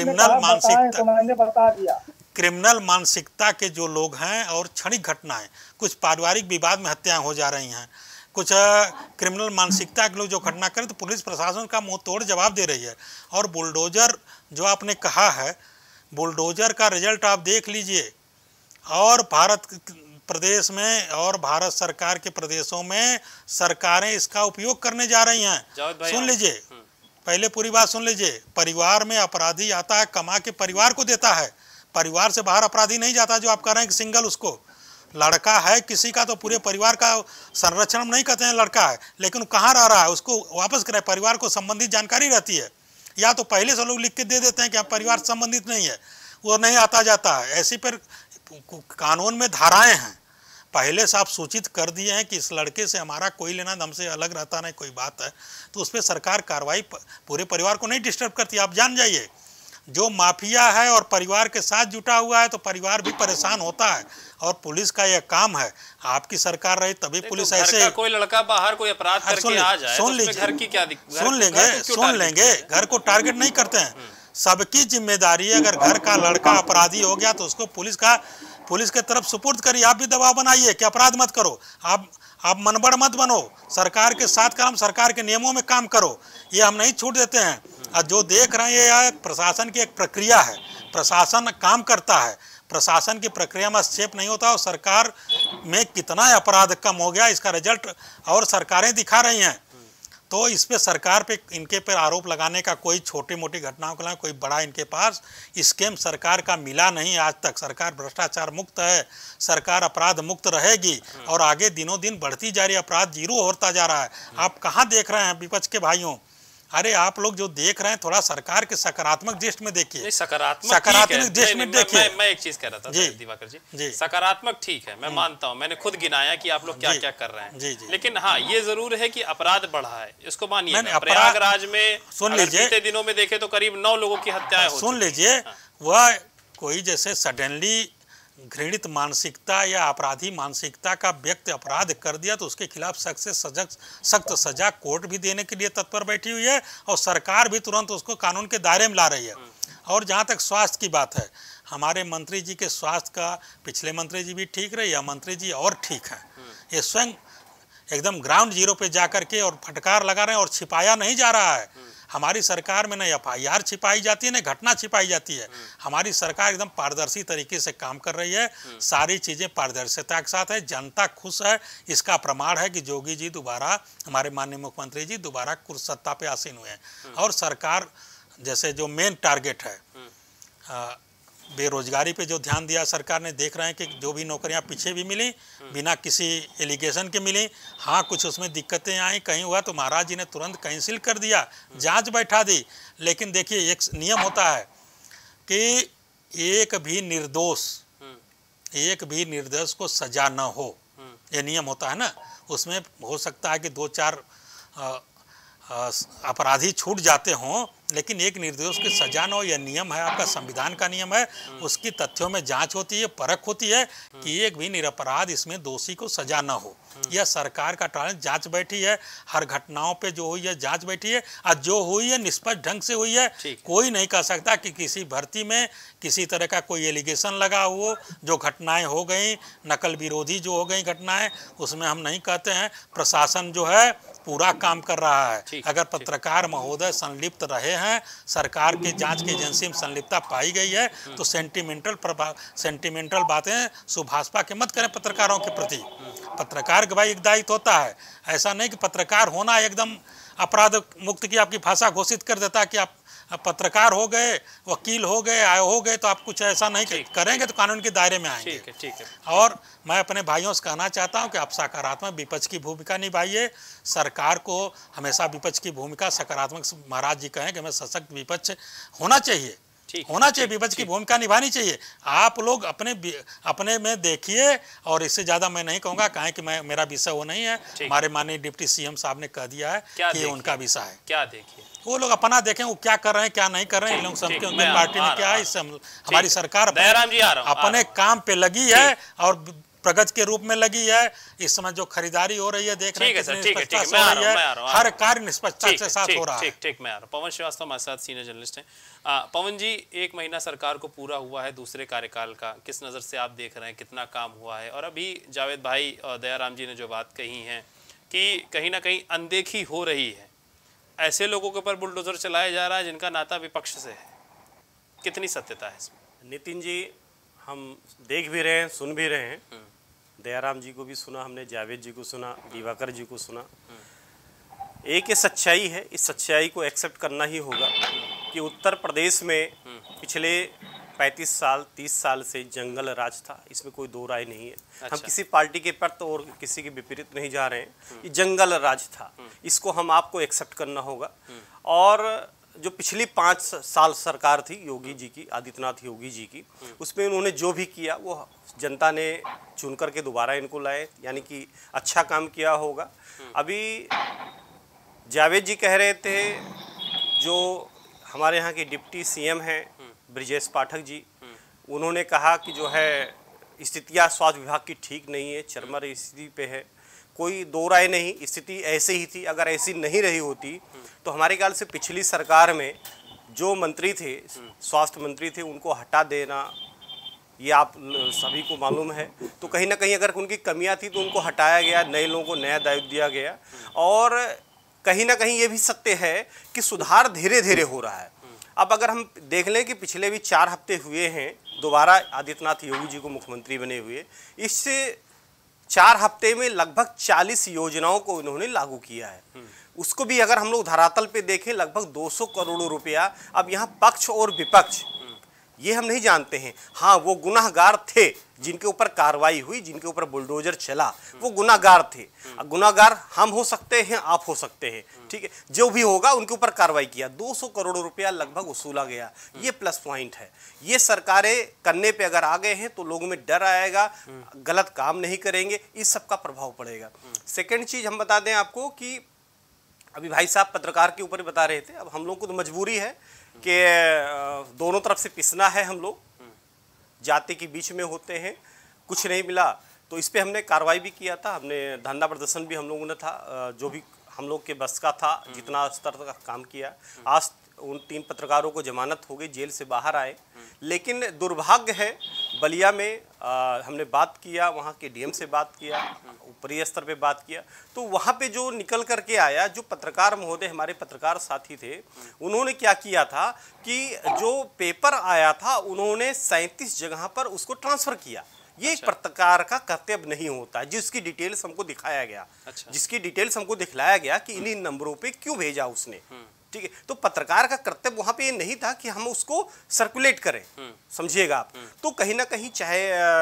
क्रिमिनल मानसिकता के जो लोग हैं और क्षणिक घटनाएं, कुछ पारिवारिक विवाद में हत्याएं हो जा रही हैं, कुछ क्रिमिनल मानसिकता के लोग जो घटना करें, तो पुलिस प्रशासन का मुंह तोड़ जवाब दे रही है। और बुलडोजर जो आपने कहा है, बुलडोजर का रिजल्ट आप देख लीजिए। और भारत प्रदेश में और भारत सरकार के प्रदेशों में सरकारें इसका उपयोग करने जा रही हैं। सुन लीजिए, पहले पूरी बात सुन लीजिए। परिवार में अपराधी आता है, कमा के परिवार को देता है, परिवार से बाहर अपराधी नहीं जाता। जो आप कह रहे हैं कि सिंगल उसको लड़का है किसी का, तो पूरे परिवार का संरक्षण हम नहीं कहते हैं लड़का है, लेकिन कहाँ रह रहा है उसको वापस कराए, परिवार को संबंधित जानकारी रहती है। या तो पहले से लोग लिख के दे देते हैं कि आप परिवार संबंधित नहीं है, वो नहीं आता जाता है। ऐसी पर कानून में धाराएं हैं, पहले से आप सूचित कर दिए हैं कि इस लड़के से हमारा कोई लेना, हमसे अलग रहता नहीं कोई बात है, तो उस पर सरकार कार्रवाई पूरे परिवार को नहीं डिस्टर्ब करती। आप जान जाइए, जो माफिया है और परिवार के साथ जुटा हुआ है तो परिवार भी परेशान होता है, और पुलिस का यह काम है। आपकी सरकार रही तभी पुलिस तो ऐसे कोई लड़का बाहर कोई अपराध करके आ जाए, सुन लीजिए, घर की क्या सुन लेंगे, घर को टारगेट नहीं करते हैं। सबकी जिम्मेदारी है, अगर घर का लड़का अपराधी हो गया तो उसको पुलिस के तरफ सुपुर्द करिए। आप भी दबाव बनाइए कि अपराध मत करो, आप मनबड़ मत बनो, सरकार के साथ काम, सरकार के नियमों में काम करो, ये हम नहीं छूट देते हैं। और जो देख रहे हैं ये प्रशासन की एक प्रक्रिया है, प्रशासन काम करता है, प्रशासन की प्रक्रिया में हस्तक्षेप नहीं होता, और सरकार में कितना अपराध कम हो गया इसका रिजल्ट और सरकारें दिखा रही हैं। तो इस पे सरकार पे इनके पर आरोप लगाने का कोई छोटी मोटी घटनाओं का कोई बड़ा इनके पास स्कीम सरकार का मिला नहीं आज तक। सरकार भ्रष्टाचार मुक्त है, सरकार अपराध मुक्त रहेगी, और आगे दिनों दिन बढ़ती जा रही, अपराध जीरो होता जा रहा है। आप कहाँ देख रहे हैं विपक्ष के भाइयों? अरे आप लोग जो देख रहे हैं थोड़ा सरकार के सकारात्मक दृष्टि में देखिए, सकारात्मक दृष्टि में देखिए। मैं एक चीज कह रहा था दिवाकर जी, सकारात्मक ठीक है, मैं मानता हूं, मैंने खुद गिनाया कि आप लोग क्या क्या कर रहे हैं, लेकिन हाँ ये जरूर है कि अपराध बढ़ा है, इसको मानिए। प्रयागराज में सुन लीजिए, बीते दिनों में देखे तो करीब 9 लोगों की हत्याएं हो, सुन लीजिए, वह कोई जैसे सडनली घृणित मानसिकता या अपराधी मानसिकता का व्यक्ति अपराध कर दिया तो उसके खिलाफ सख्त सजा कोर्ट भी देने के लिए तत्पर बैठी हुई है, और सरकार भी तुरंत उसको कानून के दायरे में ला रही है। और जहाँ तक स्वास्थ्य की बात है, हमारे मंत्री जी के स्वास्थ्य का, पिछले मंत्री जी भी ठीक रहे, यह मंत्री जी और ठीक है। ये स्वयं एकदम ग्राउंड जीरो पे जाकर के और फटकार लगा रहे हैं, और छिपाया नहीं जा रहा है। हमारी सरकार में न FIR छिपाई जाती है, न घटना छिपाई जाती है। हमारी सरकार एकदम पारदर्शी तरीके से काम कर रही है, सारी चीज़ें पारदर्शिता के साथ है, जनता खुश है। इसका प्रमाण है कि योगी जी दोबारा, हमारे माननीय मुख्यमंत्री जी दोबारा सत्ता पे आसीन हुए हैं। और सरकार जैसे जो मेन टारगेट है बेरोजगारी पे जो ध्यान दिया सरकार ने, देख रहे हैं कि जो भी नौकरियां पीछे भी मिली बिना किसी एलिगेशन के मिली। हाँ कुछ उसमें दिक्कतें आई, कहीं हुआ तो महाराज जी ने तुरंत कैंसिल कर दिया, जांच बैठा दी। लेकिन देखिए एक नियम होता है कि एक भी निर्दोष को सजा न हो, ये नियम होता है ना। उसमें हो सकता है कि 2-4 अपराधी छूट जाते हों, लेकिन एक निर्दोष की सजा न हो, यह नियम है, आपका संविधान का नियम है। उसकी तथ्यों में जांच होती है, परख होती है कि एक भी निरपराध इसमें दोषी को सजा न हो। यह सरकार का टारगेट, जांच बैठी है, हर घटनाओं पे जो हुई है जांच बैठी है, और जो हुई है निष्पक्ष ढंग से हुई है। कोई नहीं कह सकता कि किसी भर्ती में किसी तरह का कोई एलिगेशन लगा हो। जो घटनाएं हो गई, नकल विरोधी जो हो गई घटनाएं, उसमें हम नहीं कहते हैं। प्रशासन जो है पूरा काम कर रहा है। अगर पत्रकार महोदय संलिप्त रहे हैं, सरकार के जांच की एजेंसी में संलिप्तता पाई गई है, तो सेंटिमेंटल बातें सुभाषपा के मत करें पत्रकारों के प्रति। पत्रकार का भाई एक दायित्व होता है, ऐसा नहीं कि पत्रकार होना एकदम अपराध मुक्त की आपकी भाषा घोषित कर देता है कि आप पत्रकार हो गए, वकील हो गए तो आप कुछ ऐसा नहीं करेंगे तो कानून के दायरे में आएंगे। ठीक है। और मैं अपने भाइयों से कहना चाहता हूं कि आप सकारात्मक विपक्ष की भूमिका निभाइए। सरकार को हमेशा विपक्ष की भूमिका सकारात्मक, महाराज जी कहें कि हमें सशक्त विपक्ष होना चाहिए, विपक्ष की भूमिका निभानी चाहिए। आप लोग अपने में देखिए, और इससे ज्यादा मैं नहीं कहूँगा, कहें कि मेरा विषय वो नहीं है। हमारे माननीय डिप्टी CM साहब ने कह दिया है कि ये उनका विषय है। क्या देखिए, वो लोग अपना देखें, वो क्या कर रहे हैं क्या नहीं कर रहे हैं, लोग समझते उनकी पार्टी में क्या है। इससे हमारी सरकार अपने काम पे लगी है और प्रगति के रूप में लगी है। इस समय जो खरीदारी हो रही है, देख रहे हैं हर कार्य निष्पक्षता के साथ हो रहा है। ठीक, मैं आ रहा हूं। पवन श्रीवास्तव हमारे साथ सीनियर जर्नलिस्ट हैं। पवन जी, 1 महीना सरकार को पूरा हुआ है दूसरे कार्यकाल का, किस नज़र से आप देख रहे हैं, कितना काम हुआ है? और अभी जावेद भाई और दयाराम जी ने जो बात कही है कि कहीं ना कहीं अनदेखी हो रही है, ऐसे लोगों के ऊपर बुलडोजर चलाया जा रहा है जिनका नाता विपक्ष से है, कितनी सत्यता है इसमें? नितिन जी, हम देख भी रहे हैं, सुन भी रहे हैं। दयाराम जी को भी सुना हमने, जावेद जी को सुना, दिवाकर जी को सुना। एक ये सच्चाई है, इस सच्चाई को एक्सेप्ट करना ही होगा कि उत्तर प्रदेश में पिछले 35 साल 30 साल से जंगल राज था, इसमें कोई दो राय नहीं है। अच्छा। हम किसी पार्टी के प्रति और किसी के विपरीत नहीं जा रहे हैं, ये जंगल राज था, इसको हम आपको एक्सेप्ट करना होगा। और जो पिछली 5 साल सरकार थी योगी जी की, आदित्यनाथ योगी जी की, उसमें उन्होंने जो भी किया वो जनता ने चुन करके दोबारा इनको लाए, यानी कि अच्छा काम किया होगा। अभी जावेद जी कह रहे थे जो हमारे यहाँ के डिप्टी सीएम हैं ब्रिजेश पाठक जी, उन्होंने कहा कि जो है स्थितियाँ स्वास्थ्य विभाग की ठीक नहीं है, चरमर स्थिति पे है। कोई दो राय नहीं, स्थिति ऐसे ही थी। अगर ऐसी नहीं रही होती तो हमारे ख्याल से पिछली सरकार में जो मंत्री थे, स्वास्थ्य मंत्री थे, उनको हटा देना, ये आप सभी को मालूम है। तो कहीं ना कहीं अगर उनकी कमियां थी तो उनको हटाया गया, नए लोगों को नया दायित्व दिया गया। और कहीं ना कहीं ये भी सत्य है कि सुधार धीरे धीरे हो रहा है। अब अगर हम देख लें कि पिछले भी 4 हफ्ते हुए हैं दोबारा आदित्यनाथ योगी जी को मुख्यमंत्री बने हुए, इस 4 हफ्ते में लगभग 40 योजनाओं को इन्होंने लागू किया है। उसको भी अगर हम लोग धरातल पे देखें, लगभग 200 करोड़ रुपया। अब यहाँ पक्ष और विपक्ष ये हम नहीं जानते हैं। हाँ, वो गुनाहगार थे जिनके ऊपर कार्रवाई हुई, जिनके ऊपर बुलडोजर चला, वो गुनाहगार थे। गुनाहगार हम हो सकते हैं, आप हो सकते हैं, ठीक है, जो भी होगा उनके ऊपर कार्रवाई किया। 200 करोड़ रुपया लगभग वसूला गया। ये प्लस पॉइंट है। ये सरकारें करने पे अगर आ गए हैं तो लोगों में डर आएगा, गलत काम नहीं करेंगे, इस सब का प्रभाव पड़ेगा। सेकेंड चीज हम बता दें आपको कि अभी भाई साहब पत्रकार के ऊपर बता रहे थे, अब हम लोग को तो मजबूरी है कि दोनों तरफ से पिसना है। हम लोग जाति के बीच में होते हैं, कुछ नहीं मिला तो इस पे हमने कार्रवाई भी किया था। हमने धरना प्रदर्शन भी हम लोगों ने था, जो भी हम लोग के बस का था, जितना स्तर का काम किया। आज उन 3 पत्रकारों को जमानत हो गई, जेल से बाहर आए। लेकिन दुर्भाग्य है, बलिया में हमने बात किया, वहाँ के डीएम से बात किया, ऊपरी स्तर पे बात किया, तो वहाँ पे जो निकल करके आया, जो पत्रकार महोदय हमारे पत्रकार साथी थे, उन्होंने क्या किया था कि जो पेपर आया था उन्होंने 37 जगह पर उसको ट्रांसफ़र किया। ये एक पत्रकार का कर्तव्य नहीं होता है। जिसकी डिटेल्स हमको दिखाया गया, जिसकी डिटेल्स हमको दिखलाया गया कि इन्हीं नंबरों पे क्यों भेजा उसने, ठीक है, तो पत्रकार का कर्तव्य वहां पे ये नहीं था कि हम उसको सर्कुलेट करें, समझिएगा आप। तो कहीं ना कहीं चाहे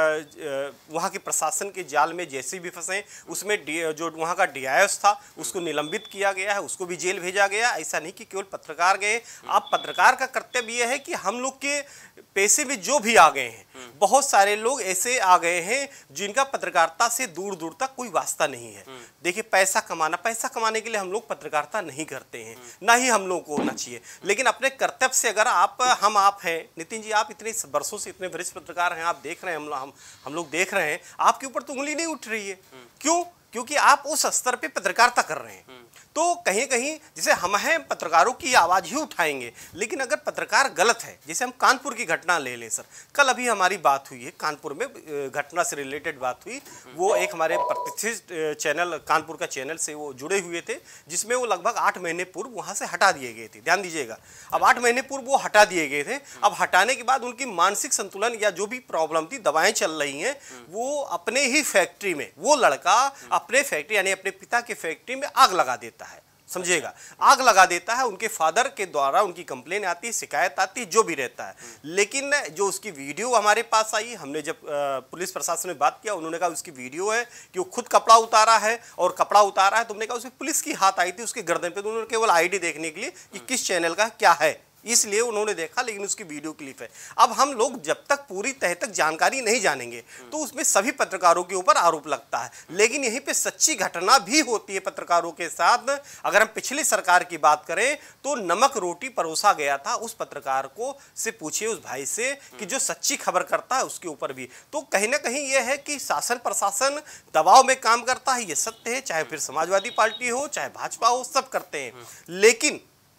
वहां के प्रशासन के जाल में जैसे भी फंसे, उसमें जो वहां का डीआईएस था उसको निलंबित किया गया है, उसको भी जेल भेजा गया। ऐसा नहीं कि केवल पत्रकार गए। आप पत्रकार का कर्तव्य यह है कि हम लोग के पैसे में जो भी आ गए हैं, बहुत सारे लोग ऐसे आ गए हैं जिनका पत्रकारिता से दूर दूर तक कोई वास्ता नहीं है। देखिए, पैसा कमाने के लिए हम लोग पत्रकारिता नहीं करते हैं, ना ही हम लोग को होना चाहिए। लेकिन अपने कर्तव्य से अगर आप हैं, नितिन जी, आप इतने वर्षों से इतने वरिष्ठ पत्रकार हैं, आप देख रहे हैं, हम लोग देख रहे हैं, आपके ऊपर तो उंगली नहीं उठ रही है। क्यों? क्योंकि आप उस स्तर पे पत्रकारिता कर रहे हैं। तो कहीं कहीं जैसे हम हैं, पत्रकारों की आवाज़ ही उठाएंगे। लेकिन अगर पत्रकार गलत है, जैसे हम कानपुर की घटना ले लें सर, कल अभी हमारी बात हुई है, कानपुर में घटना से रिलेटेड बात हुई। वो एक हमारे प्रतिष्ठित चैनल, कानपुर का चैनल से वो जुड़े हुए थे, जिसमें वो लगभग 8 महीने पूर्व वहाँ से हटा दिए गए थे। ध्यान दीजिएगा, अब 8 महीने पूर्व वो हटा दिए गए थे। अब हटाने के बाद उनकी मानसिक संतुलन या जो भी प्रॉब्लम थी, दवाएं चल रही हैं, वो अपने ही फैक्ट्री में, वो लड़का अपने फैक्ट्री यानी अपने पिता के फैक्ट्री में आग लगा देता है, समझिएगा, आग लगा देता है। उनके फादर के द्वारा उनकी कंप्लेन आती है, शिकायत आती है, जो भी रहता है। लेकिन जो उसकी वीडियो हमारे पास आई, हमने जब पुलिस प्रशासन में बात किया, उन्होंने कहा उसकी वीडियो है कि वो खुद कपड़ा उतारा है और कपड़ा उतारा है। तुमने कहा उसमें पुलिस की हाथ आई थी उसके गर्दन पे, तो उन्होंने केवल आईडी देखने के लिए कि किस चैनल का क्या है, इसलिए उन्होंने देखा, लेकिन उसकी वीडियो क्लिप है। अब हम लोग जब तक पूरी तह तक जानकारी नहीं जानेंगे तो उसमें सभी पत्रकारों के ऊपर आरोप लगता है। लेकिन यहीं पे सच्ची घटना भी होती है पत्रकारों के साथ। अगर हम पिछली सरकार की बात करें तो नमक रोटी परोसा गया था उस पत्रकार को, से पूछिए उस भाई से कि जो सच्ची खबर करता है उसके ऊपर भी। तो कहीं ना कहीं यह है कि शासन प्रशासन दबाव में काम करता है, ये सत्य है। चाहे फिर समाजवादी पार्टी हो, चाहे भाजपा हो, सब करते हैं। लेकिन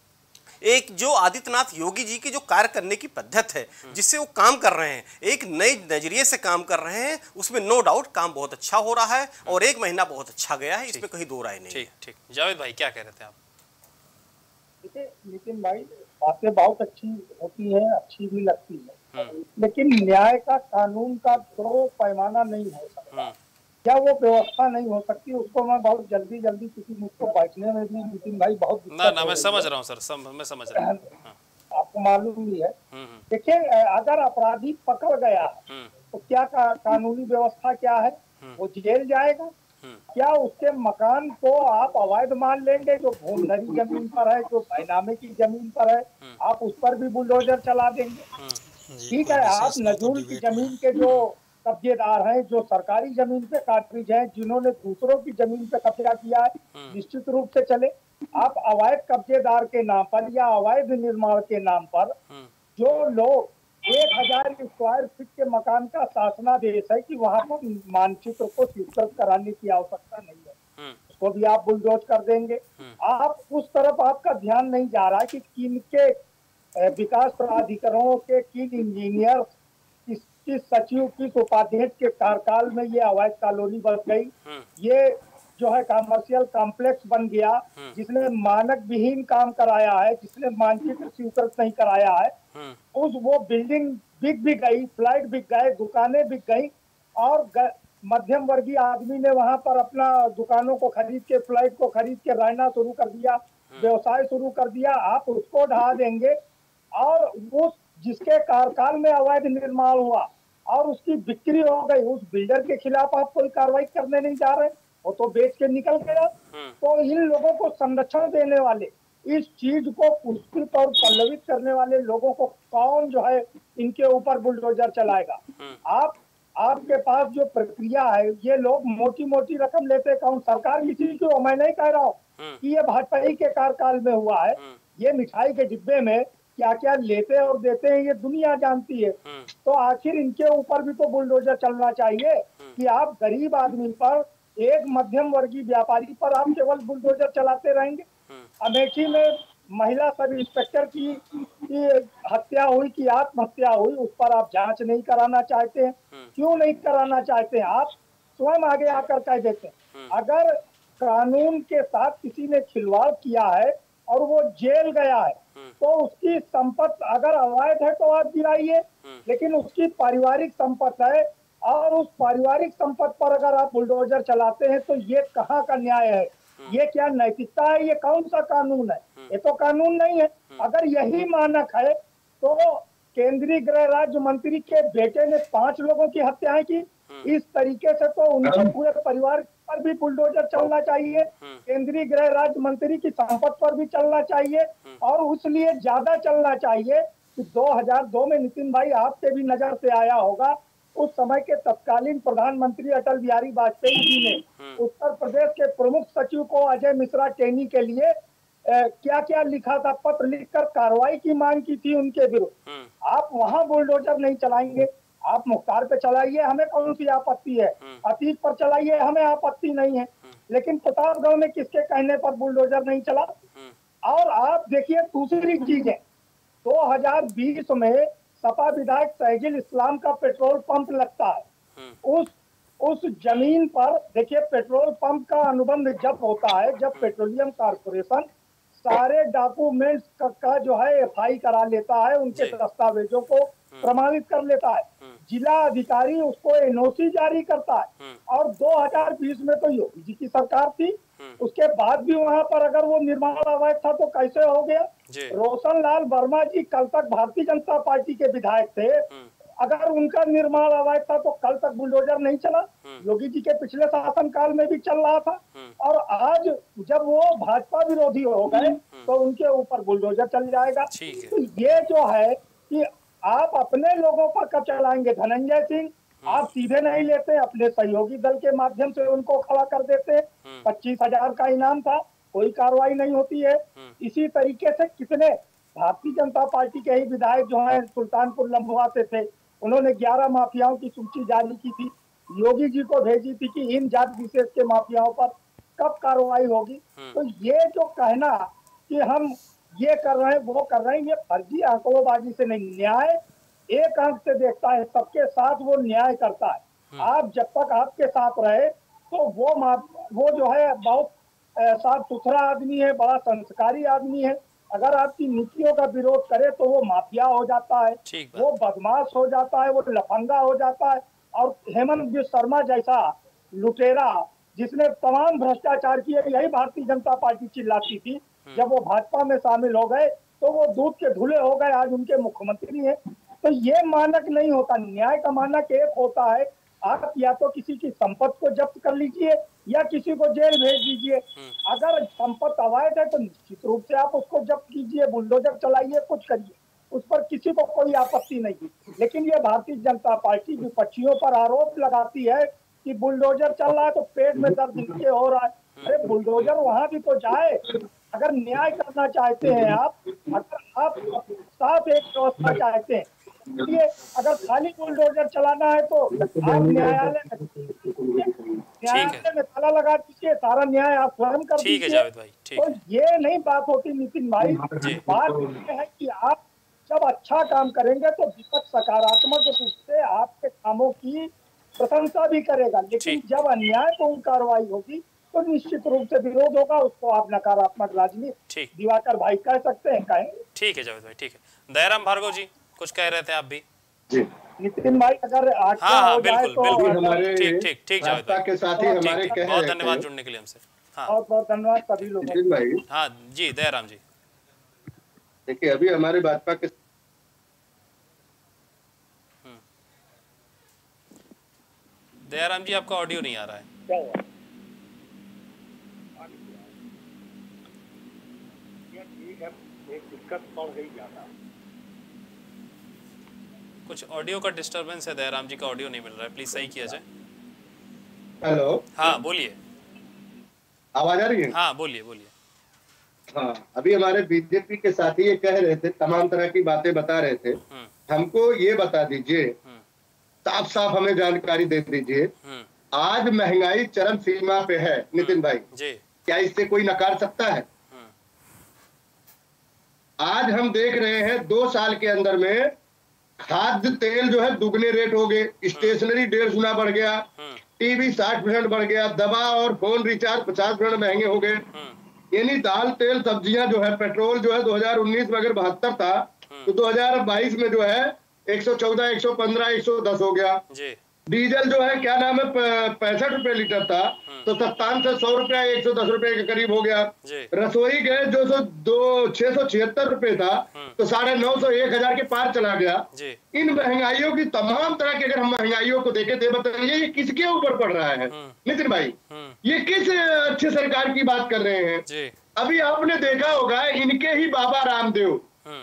एक जो आदित्यनाथ योगी जी की जो कार्य करने की पद्धति है, जिससे वो काम कर रहे हैं, एक नए नजरिए से काम कर रहे हैं, उसमें नो डाउट काम बहुत अच्छा हो रहा है और 1 महीना बहुत अच्छा गया है, इसमें कहीं दो राय नहीं। ठीक ठीक, जावेद भाई क्या कह रहे थे आप? देखिए नितिन भाई, बातें बहुत अच्छी होती हैं, अच्छी भी लगती है, लेकिन न्याय का, कानून का तो पैमाना नहीं हो सकता, क्या वो व्यवस्था नहीं हो सकती, उसको मैं बहुत जल्दी क्योंकि मुझको बैठने में भी नितिन भाई बहुत ना मैं समझ रहा हूँ सर, मैं समझ रहा हूँ, आपको मालूम भी है। देखिए, अगर अपराधी पकड़ गया तो क्या कानूनी व्यवस्था क्या है? वो जेल जाएगा। क्या उसके मकान को आप अवैध मान लेंगे? जो भूमधरी जमीन पर है, जो बैनामे की जमीन पर है, आप उस पर भी बुलडोजर चला देंगे? ठीक है, आप नजूल की जमीन के जो कब्जेदार हैं, जो सरकारी जमीन पे काबिज हैं, जिन्होंने दूसरों की जमीन पे कब्जा किया है, निश्चित रूप से चले। आप अवैध कब्जेदार के नाम पर या अवैध निर्माण के नाम पर जो लोग 1000 स्क्वायर फीट के मकान का शासनादेश है कि वहां पर मानचित्र को स्वीकृत कराने की आवश्यकता नहीं है, उसको भी आप बुलडोज कर देंगे। आप उस तरफ आपका ध्यान नहीं जा रहा है कि किनके विकास प्राधिकरणों के किन इंजीनियर किस सचिव किस उपाध्यक्ष के कार्यकाल में ये अवैध कॉलोनी बन गई, ये जो है कमर्शियल कॉम्प्लेक्स बन गया, जिसने मानक विहीन काम कराया है, जिसने मानचित्र स्वीकृत नहीं कराया है, उस वो बिल्डिंग बिक भी गई, फ्लैट बिक गए, दुकानें बिक गई और मध्यम वर्गीय आदमी ने वहां पर अपना दुकानों को खरीद के, फ्लैट को खरीद के रहना शुरू कर दिया, व्यवसाय शुरू कर दिया। आप उसको ढा देंगे और उस जिसके कार्यकाल में अवैध निर्माण हुआ और उसकी बिक्री हो गई, उस बिल्डर के खिलाफ आप कोई कार्रवाई करने नहीं जा रहे, वो तो बेच के निकल गया। तो इन लोगों को संरक्षण देने वाले, इस चीज को पुष्पित और पल्लवित करने वाले लोगों को कौन जो है इनके ऊपर बुलडोजर चलाएगा? आपके पास जो प्रक्रिया है, ये लोग मोटी मोटी रकम लेते कौन? सरकार किसी की, मैं नहीं कह रहा हूँ कि ये भाजपा ही के कार्यकाल में हुआ है, ये मिठाई के डिब्बे में क्या क्या लेते और देते हैं ये दुनिया जानती है। तो आखिर इनके ऊपर भी तो बुलडोजर चलना चाहिए कि आप गरीब आदमी पर, एक मध्यम वर्गीय व्यापारी पर आप केवल बुलडोजर चलाते रहेंगे। अमेठी में महिला सब इंस्पेक्टर की हत्या हुई कि आत्महत्या हुई, उस पर आप जांच नहीं कराना चाहते हैं। क्यों नहीं कराना चाहते हैं? आप स्वयं आगे आकर कह देते हैं। अगर कानून के साथ किसी ने खिलवाड़ किया है और वो जेल गया है तो उसकी संपत्ति अगर अवैध है तो आप गिराइए, लेकिन उसकी पारिवारिक संपत्ति है और उस पारिवारिक संपत्ति पर अगर आप बुलडोजर चलाते हैं तो ये कहाँ का न्याय है? ये क्या नैतिकता है? ये कौन सा कानून है? ये तो कानून नहीं है। अगर यही मानक है तो केंद्रीय गृह राज्य मंत्री के बेटे ने 5 लोगों की हत्याएं की, इस तरीके से तो उनके पूरे परिवार पर भी बुलडोजर चलना चाहिए, केंद्रीय गृह राज्य मंत्री की संपत्ति पर भी चलना चाहिए और इसलिए ज्यादा चलना चाहिए कि 2002 में नितिन भाई आपके भी नजर से आया होगा, उस समय के तत्कालीन प्रधानमंत्री अटल बिहारी वाजपेयी जी ने उत्तर प्रदेश के प्रमुख सचिव को अजय मिश्रा टेनी के लिए क्या क्या लिखा था, पत्र लिखकर कार्रवाई की मांग की थी उनके विरुद्ध। आप वहां बुलडोजर नहीं चलाएंगे, आप मुख्तार पे चलाइए, हमें कौन सी आपत्ति है, अतीत पर चलाइए, हमें आपत्ति नहीं है, लेकिन प्रतापगढ़ में किसके कहने पर बुलडोजर नहीं चला? और आप देखिए दूसरी चीज है, 2020 में सपा विधायक शहजील इस्लाम का पेट्रोल पंप लगता है। उस जमीन पर देखिए, पेट्रोल पंप का अनुबंध जब होता है, जब पेट्रोलियम कॉर्पोरेशन सारे डॉक्यूमेंट्स का जो है एफआई करा लेता है, उनके दस्तावेजों को प्रमाणित कर लेता है, जिला अधिकारी उसको एनओसी जारी करता है। और 2020 में तो योगी जी की सरकार थी, उसके बाद भी वहां पर अगर वो निर्माण अवैध था तो कैसे हो गया? रोशन लाल वर्मा जी कल तक भारतीय जनता पार्टी के विधायक थे, अगर उनका निर्माण अवैध था तो कल तक बुलडोजर नहीं चला? योगी जी के पिछले शासन काल में भी चल रहा था, और आज जब वो भाजपा विरोधी हो गए तो उनके ऊपर बुलडोजर चल जाएगा। तो ये जो है कि आप अपने लोगों पर कब चलाएंगे? धनंजय सिंह आप सीधे नहीं लेते, अपने सहयोगी दल के माध्यम से उनको खड़ा कर देते। 25,000 का इनाम था, कोई कार्रवाई नहीं होती है। इसी तरीके से कितने भारतीय जनता पार्टी के ही विधायक जो है सुल्तानपुर लंबुआ से थे, उन्होंने 11 माफियाओं की सूची जारी की थी, योगी जी को भेजी थी कि इन जात विशेष के माफियाओं पर कब कार्रवाई होगी। तो ये जो कहना कि हम ये कर रहे हैं वो कर रहे हैं, ये फर्जी आंकड़ोबाजी से नहीं, न्याय एक आंख से देखता है, सबके साथ वो न्याय करता है। आप जब तक आपके साथ रहे तो वो जो है बहुत साफ सुथरा आदमी है, बड़ा संस्कारी आदमी है। अगर आपकी नीतियों का विरोध करे तो वो माफिया हो जाता है, वो बदमाश हो जाता है, वो लफंगा हो जाता है। और हेमंत बिश्व शर्मा जैसा लुटेरा जिसने तमाम भ्रष्टाचार किए, यही भारतीय जनता पार्टी चिल्लाती थी। जब वो भाजपा में शामिल हो गए तो वो दूध के धुले हो गए, आज उनके मुख्यमंत्री हैं। तो ये मानक नहीं होता, न्याय का मानक एक होता है, आप या तो किसी की संपत्ति को जब्त कर लीजिए या किसी को जेल भेज दीजिए। अगर संपत्ति अवैध है तो निश्चित रूप से आप उसको जब्त कीजिए, बुलडोजर चलाइए, कुछ करिए, उस पर किसी को कोई आपत्ति नहीं। लेकिन ये भारतीय जनता पार्टी विपक्षियों पर आरोप लगाती है कि बुलडोजर चल रहा है तो पेट में दर्द इनके हो रहा है। अरे बुलडोजर वहां भी तो जाए, अगर न्याय करना चाहते हैं आप, अगर आप साफ एक व्यवस्था चाहते हैं, इसलिए अगर खाली बुलडोजर चलाना है तो आप न्यायालय में ताला लगा दीजिए, सारा न्याय आप स्वयं कर ठीक है दीजिए। जावेद भाई, ठीक तो है। ये नहीं बात होती नितिन भाई, बात ये है कि आप जब अच्छा काम करेंगे तो विपक्ष सकारात्मक रूप से आपके कामों की प्रशंसा भी करेगा, लेकिन जब अन्यायपूर्ण कार्रवाई होगी तो निश्चित रूप से विरोध होगा, उसको आप नकारात्मक राजनीति दिवाकर भाई कह सकते हैं, कहें। ठीक है जावेद भाई, ठीक है। दयाराम भार्गव जी कुछ कह रहे थे आप भी जी। नितिन भाई अगर हाँ बिल्कुल तो बिल्कुल, हमारे ठीक जावेद भाई के साथी हमारे कह बहुत रहे धन्यवाद थे। जुड़ने के लिए हमसे। हाँ बहुत बहुत धन्यवाद सभी लोगों नितिन भाई, हाँ जी दयाराम जी। देखिए अभी हमारे भाजपा के दयाराम जी आपका ऑडियो नहीं आ रहा है। क्या हुआ? एक दिक्कत बढ़ गई ज्यादा, कुछ ऑडियो का डिस्टरबेंस है, दयाराम जी का ऑडियो नहीं मिल रहा है, प्लीज सही किया जाए। हेलो, हाँ बोलिए, आवाज आ रही है? हाँ बोलिए बोलिए। हाँ, अभी हमारे बीजेपी के साथी ये कह रहे थे, तमाम तरह की बातें बता रहे थे। हमको ये बता दीजिए, साफ साफ हमें जानकारी दे दीजिए, आज महंगाई चरम सीमा पे है नितिन भाई जी, क्या इससे कोई नकार सकता है? आज हम देख रहे हैं 2 साल के अंदर में खाद्य तेल जो है दुगने रेट हो गए, स्टेशनरी 1.5 गुना बढ़ गया, टीवी 60% बढ़ गया, दवा और फोन रिचार्ज 50% महंगे हो गए। यानी दाल तेल सब्जियां जो है, पेट्रोल जो है 2019 में अगर 72 था तो 2022 में जो है 114, 115, 110 हो गया। डीजल जो है क्या नाम है 65 रुपए लीटर था तो 57 से 100 रुपया 110 रुपए के करीब हो गया। रसोई गैस जो 676 रुपए था तो 950, 1000 के पार चला गया। इन महंगाइयों की तमाम तरह की अगर हम महंगाइयों को देखें तो बताइए ये किसके ऊपर पड़ रहा है नितिन भाई? ये किस अच्छे सरकार की बात कर रहे हैं? अभी आपने देखा होगा इनके ही बाबा रामदेव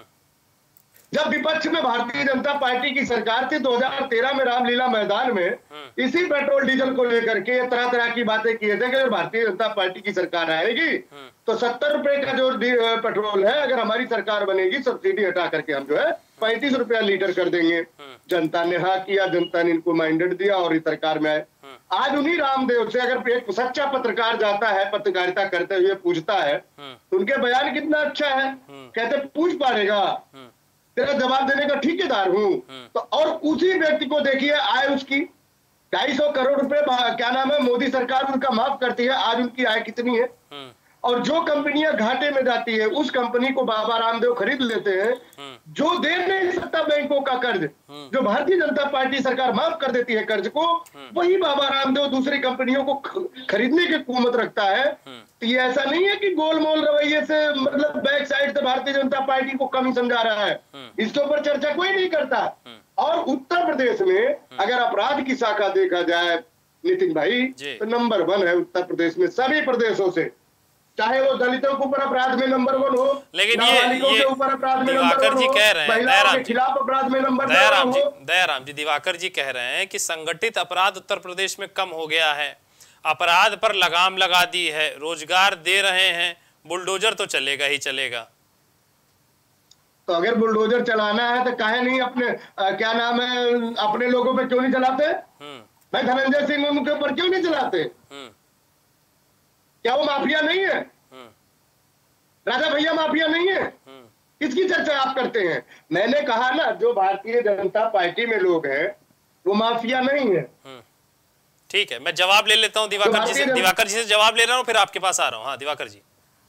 जब विपक्ष में भारतीय जनता पार्टी की सरकार थी 2013 में रामलीला मैदान में इसी पेट्रोल डीजल को लेकर के तरह तरह की बातें किए थे कि अगर भारतीय जनता पार्टी की सरकार आएगी तो 70 रुपए का जो पेट्रोल है अगर हमारी सरकार बनेगी सब्सिडी हटा करके हम जो है 35 रुपया लीटर कर देंगे। जनता ने हाँ किया, जनता ने इनको माइंडेड दिया और इस सरकार में आए। आज उन्हीं रामदेव से अगर एक सच्चा पत्रकार जाता है पत्रकारिता करते हुए पूछता है तो उनके बयान कितना अच्छा है, कहते पूछ पाएगा तेरा जवाब देने का ठेकेदार हूं। तो और उसी व्यक्ति को देखिए आय उसकी 250 करोड़ रुपए क्या नाम है मोदी सरकार उनका माफ करती है, आज उनकी आय कितनी है? और जो कंपनियां घाटे में जाती है उस कंपनी को बाबा रामदेव खरीद लेते हैं। जो दे नहीं सकता बैंकों का कर्ज, जो भारतीय जनता पार्टी सरकार माफ कर देती है कर्ज को, वही बाबा रामदेव दूसरी कंपनियों को खरीदने की कुमत रखता है। तो ये ऐसा नहीं है कि गोलमोल रवैये से मतलब बैक साइड से भारतीय जनता पार्टी को कमी समझा रहा है, इसके ऊपर चर्चा कोई नहीं करता। और उत्तर प्रदेश में अगर अपराध की शाखा देखा जाए नितिन भाई तो नंबर 1 है उत्तर प्रदेश में, सभी प्रदेशों से, चाहे वो दलितों के ऊपर अपराध में नंबर 1 हो, लेकिन ये ऊपर अपराध में दिवाकर जी कह रहे हैं, महिलाओं के खिलाफ अपराध में नंबर दयाराम जी दिवाकर जी कह रहे हैं कि संगठित अपराध उत्तर प्रदेश में कम हो गया है, अपराध पर लगाम लगा दी है, रोजगार दे रहे हैं, बुलडोजर तो चलेगा ही चलेगा। तो अगर बुलडोजर चलाना है तो काहे नहीं अपने क्या नाम है अपने लोगों पे क्यों नहीं चलाते? भाई धनंजय सिंह उनके ऊपर क्यों नहीं चलाते? क्या वो माफिया नहीं है? राजा भैया माफिया नहीं है? किसकी चर्चा आप करते हैं? मैंने कहा ना जो भारतीय जनता पार्टी में लोग हैं वो माफिया नहीं है। ठीक है, मैं जवाब ले लेता हूं दिवाकर जी से जवाब ले रहा हूं, फिर आपके पास आ रहा हूं। हाँ दिवाकर जी,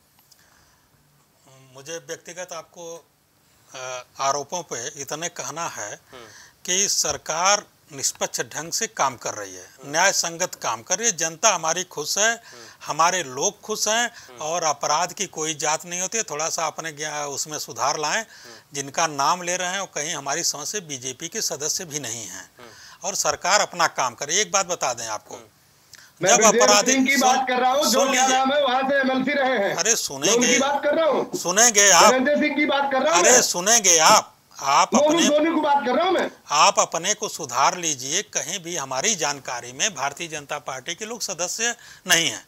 मुझे व्यक्तिगत आपको आरोपों पे इतने कहना है कि सरकार निष्पक्ष ढंग से काम कर रही है, न्याय संगत काम कर रही है, जनता हमारी खुश है, हमारे लोग खुश हैं और अपराध की कोई जात नहीं होती है। थोड़ा सा अपने उसमें सुधार लाएं, जिनका नाम ले रहे हैं वो कहीं हमारी समझ से बीजेपी के सदस्य भी नहीं हैं और सरकार अपना काम करे। एक बात बता दें आपको, जब अपराधी की बात कर रहा हूं जो क्या नाम है वहां से एमएलसी रहे हैं, अरे सुनेंगे बात कर रहा हूं, सुनेंगे आप, धनंजय सिंह की बात कर रहा हूं, अरे सुनेंगे आप अपने को बात कर रहा हूं मैं, आप अपने को सुधार लीजिए। कहीं भी हमारी जानकारी में भारतीय जनता पार्टी के लोग सदस्य नहीं हैं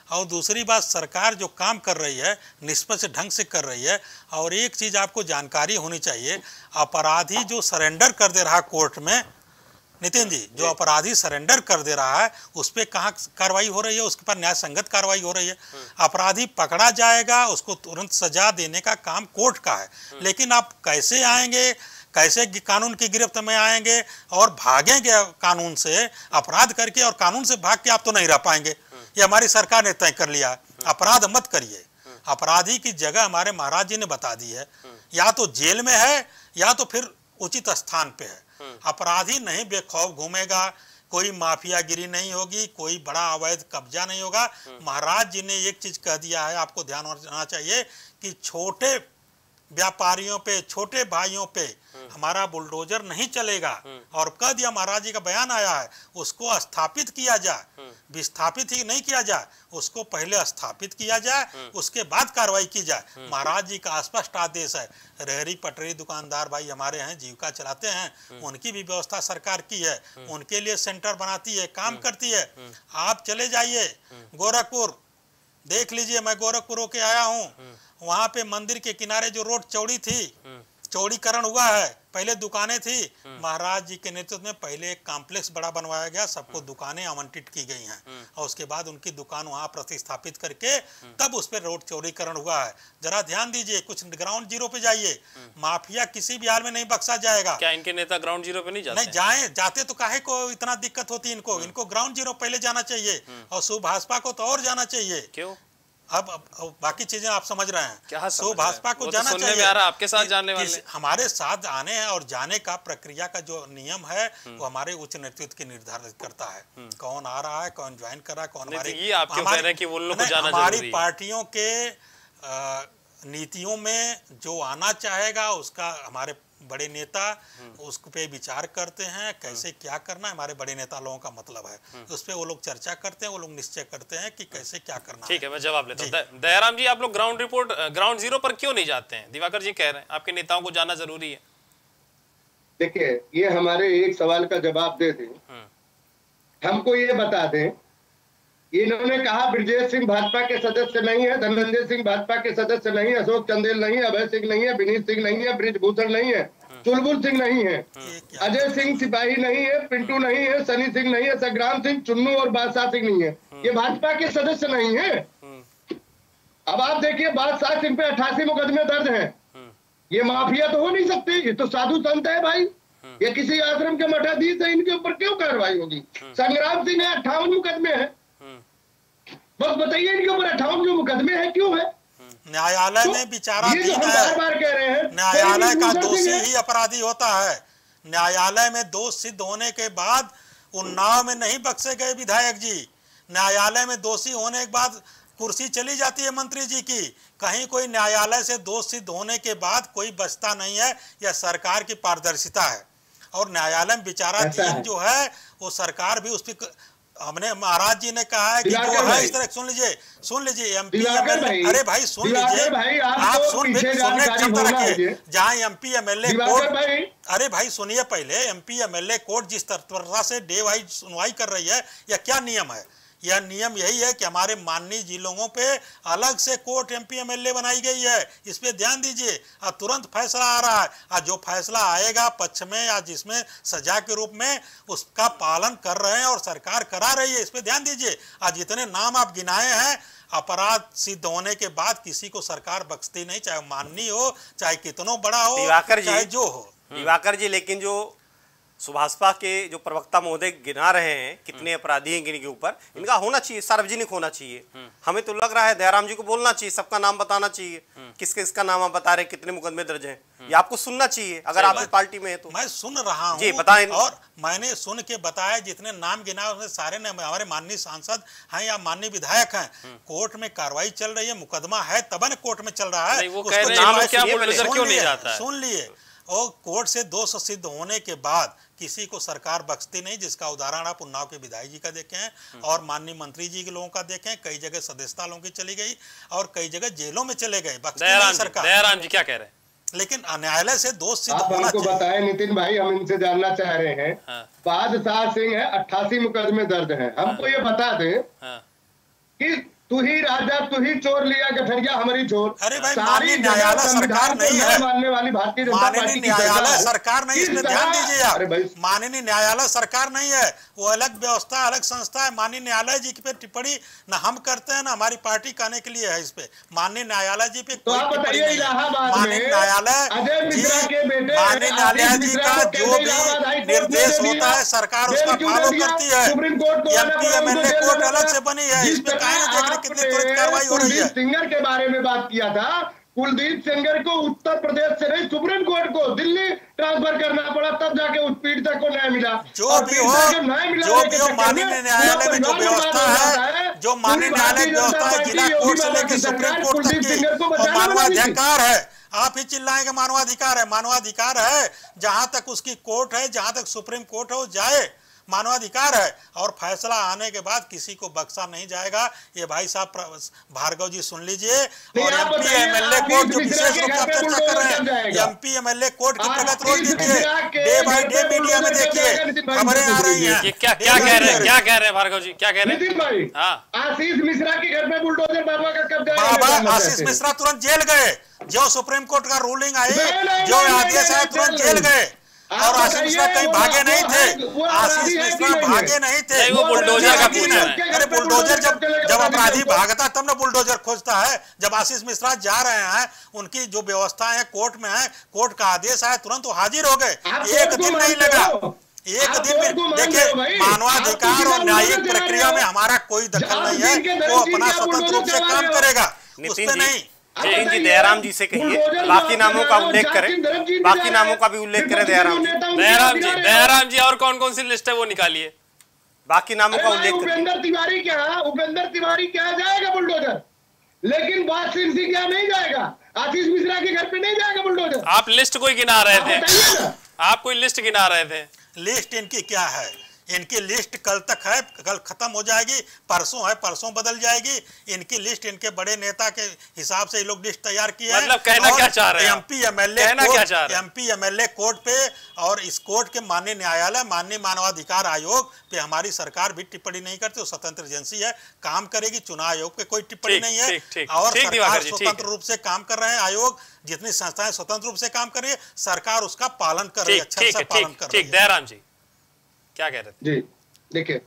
और दूसरी बात, सरकार जो काम कर रही है निष्पक्ष ढंग से कर रही है। और एक चीज़ आपको जानकारी होनी चाहिए, अपराधी जो सरेंडर कर दे रहा है कोर्ट में, नितिन जी, जो अपराधी सरेंडर कर दे रहा है उस पर कहाँ कार्रवाई हो रही है? उसके पर न्याय संगत कार्रवाई हो रही है। अपराधी पकड़ा जाएगा, उसको तुरंत सजा देने का काम कोर्ट का है। लेकिन आप कैसे आएंगे, कैसे कानून की गिरफ्त में आएंगे और भागेंगे कानून से, अपराध करके और कानून से भाग के आप तो नहीं रह पाएंगे। ये हमारी सरकार ने तय कर लिया। अपराध मत करिए। अपराधी की जगह हमारे महाराज जी ने बता दी है, या तो जेल में है या तो फिर उचित स्थान पे है। अपराधी नहीं बेखौफ घूमेगा, कोई माफियागिरी नहीं होगी, कोई बड़ा अवैध कब्जा नहीं होगा। महाराज जी ने एक चीज कह दिया है, आपको ध्यान रखना चाहिए कि छोटे व्यापारियों पे, छोटे भाइयों पे हमारा बुलडोजर नहीं चलेगा। और कह दिया, महाराज जी का बयान आया है, उसको स्थापित किया जाए, विस्थापित ही नहीं किया जाए, उसको पहले स्थापित किया जाए, उसके बाद कार्रवाई की जाए। महाराज जी का स्पष्ट आदेश है। रेहड़ी पटरी दुकानदार भाई हमारे हैं, जीविका चलाते हैं, उनकी भी व्यवस्था सरकार की है, उनके लिए सेंटर बनाती है, काम करती है। आप चले जाइए गोरखपुर, देख लीजिए, मैं गोरखपुर होके आया हूँ, वहां पे मंदिर के किनारे जो रोड चौड़ी थी, चौड़ीकरण हुआ है, पहले दुकानें थी। महाराज जी के नेतृत्व में पहले एक कॉम्प्लेक्स बड़ा बनवाया गया, सबको दुकानें आवंटित की गई हैं और उसके बाद उनकी दुकान वहां प्रतिस्थापित करके तब उस पर रोड चौड़ीकरण हुआ है। जरा ध्यान दीजिए, कुछ ग्राउंड जीरो पे जाइए, माफिया किसी भी हाल में नहीं बख्शा जाएगा। क्या इनके नेता ग्राउंड जीरो पे नहीं जाते? नहीं जाते तो काहे को इतना दिक्कत होती इनको ग्राउंड जीरो पहले जाना चाहिए और सुभाषपा को तो और जाना चाहिए। क्यों? अब बाकी चीजें आप समझ रहे हैं। क्या सो भाजपा को जाना सुनने चाहिए। में आ रहा, आपके साथ जाने वाले, हमारे साथ आने हैं और जाने का प्रक्रिया का जो नियम है वो हमारे उच्च नेतृत्व की निर्धारित करता है। कौन आ रहा है, कौन ज्वाइन कर रहा है, कौन हमारे, ये आप क्यों कह रहे हैं कि वो लोग को जाना हमारी जरूरी है? पार्टियों के नीतियों में जो आना चाहेगा उसका हमारे बड़े नेता उस पे विचार करते हैं, कैसे क्या करना है। हमारे बड़े नेता लोगों का मतलब है, उस पे वो लोग चर्चा करते हैं, वो लोग निश्चय करते हैं कि कैसे क्या करना है। ठीक है, मैं जवाब लेता हूँ। दयाराम जी, आप लोग ग्राउंड जीरो पर क्यों नहीं जाते हैं? दिवाकर जी कह रहे हैं आपके नेताओं को जाना जरूरी है। देखिए, ये हमारे एक सवाल का जवाब दे दें, हमको ये बता दें, इन्होंने कहा ब्रजेश सिंह भाजपा के सदस्य नहीं है, धनंजय सिंह भाजपा के सदस्य नहीं है, अशोक चंदेल नहीं है, अभय सिंह नहीं है, विनीत सिंह नहीं है, ब्रिजभूषण नहीं है, चुलबुल सिंह नहीं है, अजय सिंह सिपाही नहीं है, पिंटू नहीं है, सनी सिंह नहीं है, संग्राम सिंह, चुन्नू और बादशाह सिंह नहीं है। ये भाजपा के सदस्य नहीं है। अब आप देखिए, बादशाह सिंह पे 88 मुकदमे दर्ज हैं। ये माफिया तो हो नहीं सकते, ये तो साधु संत है भाई, ये किसी आश्रम के मठाधीश है, इनके ऊपर क्यों कार्रवाई होगी? संग्राम सिंह है, 58 मुकदमे हैं। बस बताइए, इनके ऊपर 58 जो मुकदमे हैं क्यों है? न्यायालय में विचाराधीन है। बार कह रहे हैं, न्यायालय का दोषी ही अपराधी होता है। न्यायालय में दोष सिद्ध होने के बाद उन्नाव में नहीं बख्शे गए विधायक जी। न्यायालय में दोषी होने के बाद कुर्सी चली जाती है मंत्री जी की। कहीं कोई न्यायालय से दोष सिद्ध होने के बाद कोई बचता नहीं है। यह सरकार की पारदर्शिता है। और न्यायालय में विचाराधीन जो है वो सरकार भी उस पर, हमने महाराज जी ने कहा है कि जो है इस तरह, सुन लीजिए एमपी एमएलए, अरे भाई सुन लीजिए, आप सुनने क्षमता रखिए। जहाँ एमपी एमएलए कोर्ट, अरे भाई सुनिए पहले, एमपी एमएलए कोर्ट जिस तत्परता से डे वाइज सुनवाई कर रही है, यह क्या नियम है? यह नियम यही है कि हमारे माननीय जिलों पे अलग से कोर्ट एमपी एमएलए बनाई गई है। इस पे ध्यान दीजिए। अब तुरंत फैसला आ रहा है, और जो फैसला आएगा पक्ष में या जिसमें सजा के रूप में, उसका पालन कर रहे हैं और सरकार करा रही है। इस पे ध्यान दीजिए। आज जितने नाम आप गिनाए हैं, अपराध सिद्ध होने के बाद किसी को सरकार बख्शती नहीं, चाहे माननीय हो, चाहे कितनों बड़ा हो, चाहे जो हो। दिवाकर जी, लेकिन जो सुभाषपा के जो प्रवक्ता महोदय गिना रहे हैं कितने अपराधी हैं इनके ऊपर, इनका होना चाहिए, सार्वजनिक होना चाहिए। हमें तो लग रहा है दयाराम जी को बोलना चाहिए, सबका नाम बताना चाहिए, किस किसका नाम आप बता रहे हैं, कितने मुकदमे दर्ज हैं, ये आपको सुनना चाहिए अगर आपकी पार्टी में है तो। मैं सुन रहा हूँ जी, बताएं। और मैंने सुन के बताया, जितने नाम गिना उसमें सारे ने हमारे माननीय सांसद हैं या माननीय विधायक हैं। कोर्ट में कार्रवाई चल रही है, मुकदमा है तब न कोर्ट में चल रहा है। सुन लिए, और कोर्ट से दोष सिद्ध होने के बाद किसी को सरकार बख्शती नहीं, जिसका उदाहरण आप उन्नाव के विधायक जी का देखें और माननीय मंत्री जी के लोगों का देखें। कई जगह सदस्यता लोगों की चली गई और कई जगह जेलों में चले गए, बख्शती नहीं सरकार। दयाराम जी क्या कह रहे हैं? लेकिन न्यायालय से दोष सिद्ध होना चाहिए। बताएं नितिन भाई, हम इनसे जानना चाह रहे हैं। बादशाह सिंह है, 88 मुकदमे दर्ज हैं। हमको ये बता दें कि तू ही राजा तू ही चोर लिया गठरिया हमारी चोर। अरे भाई, सारी माननीय जगह न्यायालय संविधान सरकार को नहीं न है। मानने वाली भारतीय जनता माननीय पार्टी की न्यायालय सरकार सरकार नहीं, इसमें किस ध्यान तरह- दीजिए अरे भाई, आप। माननीय न्यायालय सरकार नहीं है, वो अलग व्यवस्था अलग संस्था है। माननीय न्यायालय जी पे टिप्पणी न हम करते हैं, न हमारी पार्टी कहने के लिए है इस पे। माननीय न्यायालय जी पे तो कोई आप टिप्पणी बताइए नहीं है। इलाहाबाद माननीय में न्यायालय अजय मिश्रा के बेटे माननीय न्यायालय आशीष जी मिश्रा का को जो कैसे भी इलाहाबाद हाई कोर्ट ने निर्देश दे होता दिया? है सरकार जेल उसका क्यों दे फॉलो दिया? करती है। सुप्रीम कोर्ट को आना एमपी पड़ा, उनको एमएलए जेल कोर्ट जाना अलग पड़ा। से बनी है, जिस इस पे तरह काहे नहीं देख रहे कितनी आपने त्वरित कार्रवाई हो रही है। कुलदीप सेंगर के बारे में बात किया था, कुलदीप सेंगर को उत्तर प्रदेश से नहीं सुप्रीम कोर्ट को दिल्ली ट्रांसफर करना पड़ा, तब जाके उस पीड़िता को न्याय मिला। जो भी हो, माननीय न्यायालय में जो व्यवस्था है, जो माननीय न्यायालय व्यवस्था है, जिला कोर्ट से लेकर सुप्रीम कोर्ट तक की, और मानवाधिकार है। आप ही चिल्लाएंगे मानवाधिकार है, मानवाधिकार है। जहां तक उसकी कोर्ट है, जहां तक सुप्रीम कोर्ट है, वो जाए, मानवाधिकार है। और फैसला आने के बाद किसी को बख्शा नहीं जाएगा। ये भाई साहब भार्गव जी सुन लीजिए। और एमपी एमएलए कोर्ट जो विशेष रूप से चर्चा कर रहे हैं, एमपी एमएलए कोर्ट की प्रगति रोज देखिए, डे बाय डे मीडिया में देखिए खबरें आ रही हैं। ये क्या क्या कह रहे हैं, क्या कह रहे हैं भार्गव जी, क्या कह रहे हैं? नितिन भाई, हाँ, आशीष मिश्रा के घर में बुलडोजर बाबा का कब्जा है। बाबा आशीष मिश्रा तुरंत जेल गए, जो सुप्रीम कोर्ट का रूलिंग आई, जो आदेश आया, तुरंत जेल गए। और आशीष मिश्रा कहीं भागे नहीं थे, आशीष मिश्रा भागे नहीं थे। नहीं, वो बुलडोजर का पूछ रहे हैं। अरे बुलडोजर जब अपराधी भागता तब ना बुलडोजर खोजता है। जब आशीष मिश्रा जा रहे हैं, उनकी जो व्यवस्था है कोर्ट में है, कोर्ट का आदेश आया, तुरंत वो हाजिर हो गए। एक दिन नहीं लगा, एक दिन में। देखिए, मानवाधिकार और न्यायिक प्रक्रिया में हमारा कोई दखल नहीं है, वो अपना स्वतंत्र रूप से काम करेगा, उस पे नहीं। नितिन जी दयाराम जी से कहिए बाकी नामों का उल्लेख करें, बाकी नामों का भी उल्लेख करें दयाराम जी। दयाराम जी और कौन कौन सी लिस्ट है वो निकालिए, बाकी नामों का उल्लेख करें। उपेंद्र तिवारी क्या जाएगा बुलडोजर, लेकिन बात सिंह क्या नहीं जाएगा, आशीष मिश्रा के घर पे नहीं जाएगा बुलडोजर। आप लिस्ट कोई गिना रहे थे, आप कोई लिस्ट गिना रहे थे। लिस्ट इनकी क्या है? इनकी लिस्ट कल तक है, कल खत्म हो जाएगी, परसों है, परसों बदल जाएगी। इनकी लिस्ट इनके बड़े नेता के हिसाब से ये लोग लिस्ट तैयार किए हैं। मतलब कहना क्या चाह रहे हैं? एमपी एमएलए कोर्ट पे और इस कोर्ट के माननीय न्यायालय, माननीय मानवाधिकार आयोग पे हमारी सरकार भी टिप्पणी नहीं करती। वो स्वतंत्र एजेंसी है, काम करेगी। चुनाव आयोग पे कोई टिप्पणी नहीं है। और सरकार स्वतंत्र रूप से काम कर रहे हैं। आयोग जितनी संस्थाएं स्वतंत्र रूप से काम कर रही है, सरकार उसका पालन कर रही है, अच्छा से पालन कर रही है। दयाराम जी क्या कह रहे थे? जी देखिए,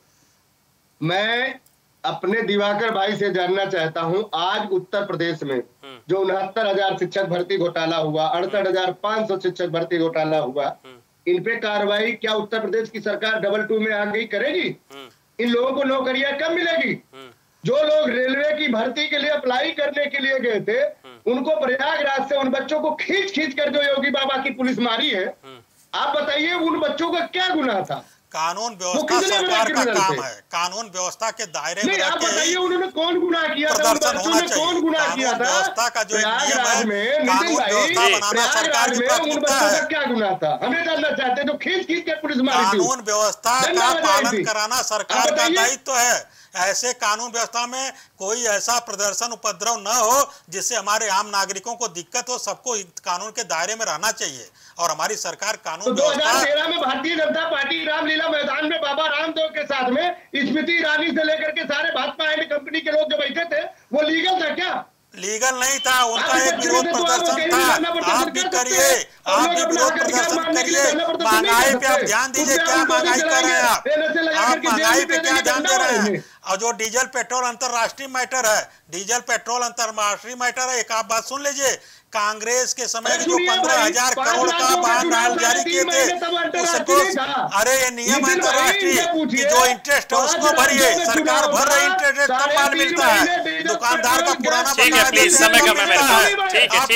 मैं अपने दिवाकर भाई से जानना चाहता हूं, आज उत्तर प्रदेश में जो 69,000 शिक्षक भर्ती घोटाला हुआ, 68,500 शिक्षक भर्ती घोटाला हुआ, इन पे कार्रवाई क्या उत्तर प्रदेश की सरकार 2 में आ गई करेगी? इन लोगों को नौकरियां कब मिलेगी? जो लोग रेलवे की भर्ती के लिए अप्लाई करने के लिए गए थे, उनको प्रयागराज से उन बच्चों को खींच कर जो योगी बाबा की पुलिस मारी है, आप बताइए उन बच्चों का क्या गुनाह था? कानून व्यवस्था सरकार का काम है, कानून व्यवस्था के दायरे में आप बताइए उन्होंने कौन गुनाह किया था? प्रदर्शन होना चाहिए। कौन गुनाह किया था? व्यवस्था का जो नियम है, कानून व्यवस्था बनाना सरकार की प्राथमिकता है। क्या गुनाह था हमें जानना चाहते हैं, जो खींच के पुलिस मारी थी। कानून व्यवस्था का पालन कराना सरकार का दायित्व है। ऐसे कानून व्यवस्था में कोई ऐसा प्रदर्शन उपद्रव न हो जिससे हमारे आम नागरिकों को दिक्कत हो। सबको कानून के दायरे में रहना चाहिए और हमारी सरकार कानून 2013 में भारतीय जनता पार्टी रामलीला मैदान में बाबा रामदेव के साथ में स्मृति ईरानी से लेकर के सारे भाजपा एंड कंपनी के लोग जो बैठे थे, वो लीगल था क्या? लीगल नहीं था, उनका एक विरोध प्रदर्शन था। आप भी करिए, आप भी विरोध प्रदर्शन करिए। महंगाई पे आप ध्यान दीजिए, क्या महंगाई कर रहे हैं आप महंगाई पे क्या ध्यान दे रहे हैं? और जो डीजल पेट्रोल अंतरराष्ट्रीय मैटर है, डीजल पेट्रोल अंतरराष्ट्रीय मैटर है। एक आप बात सुन लीजिए, कांग्रेस के समय जो 15,000 करोड़ का बॉन्ड जारी किए थे, उसको अरे ये नियम है अंतरराष्ट्रीय कि जो इंटरेस्ट है उसको भरिए। सरकार भर रही इंटरेस्ट, कब माल मिलता है? दुकानदार का पुराना प्लीज समय कम है मेरे पास। ठीक है,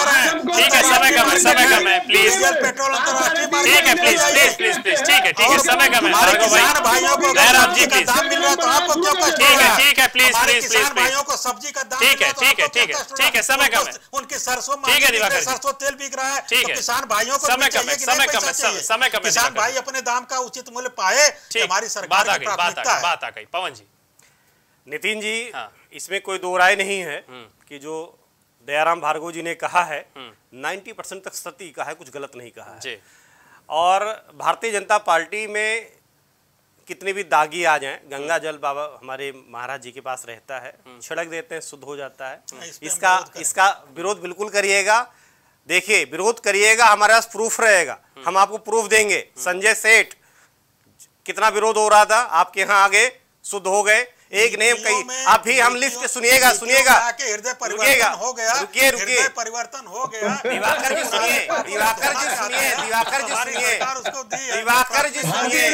समय कम है प्लीज। डीजल पेट्रोल अंतरराष्ट्रीय, ठीक है, प्लीज ठीक है, समय कम है। किसान भाइयों को दयाराम जी का दाम मिल रहा है तो आपको क्यों कष्ट हो रहा है? ठीक है, प्लीज किसान भाइयों को सब्जी का दाम ठीक है, समय कम है। उनकी सरसों सरसों तेल बिक रहा है, ठीक तो है। किसान भाइयों को समय कम है, किसान भाई अपने दाम का उचित मूल्य पाए। हमारी सरकार की प्राथमिकता है। बात आ गई। पवन जी, नितिन जी, इसमें कोई दो राय नहीं है कि जो दयाराम भार्गव जी ने कहा है 90% तक सत्य कहा है, कुछ गलत नहीं कहा है। और भारतीय जनता पार्टी में कितने भी दागी आ जाएं, गंगा जल बाबा हमारे महाराज जी के पास रहता है, छिड़क देते हैं, शुद्ध हो जाता है। इसका विरोध बिल्कुल करिएगा। देखिए, विरोध करिएगा, हमारे पास प्रूफ रहेगा, हम आपको प्रूफ देंगे। संजय सेठ कितना विरोध हो रहा था, आपके यहाँ आगे शुद्ध हो गए। एक नेम कही, अभी हम लिस्ट सुनिएगा हृदय परिवर्तन हो गया, रुकिए परिवर्तन हो गया। दिवाकर जी सुनिए, दिवाकर जी सुनिए, दिवाकर जी सुनिए, दिवाकर जी सुनिए।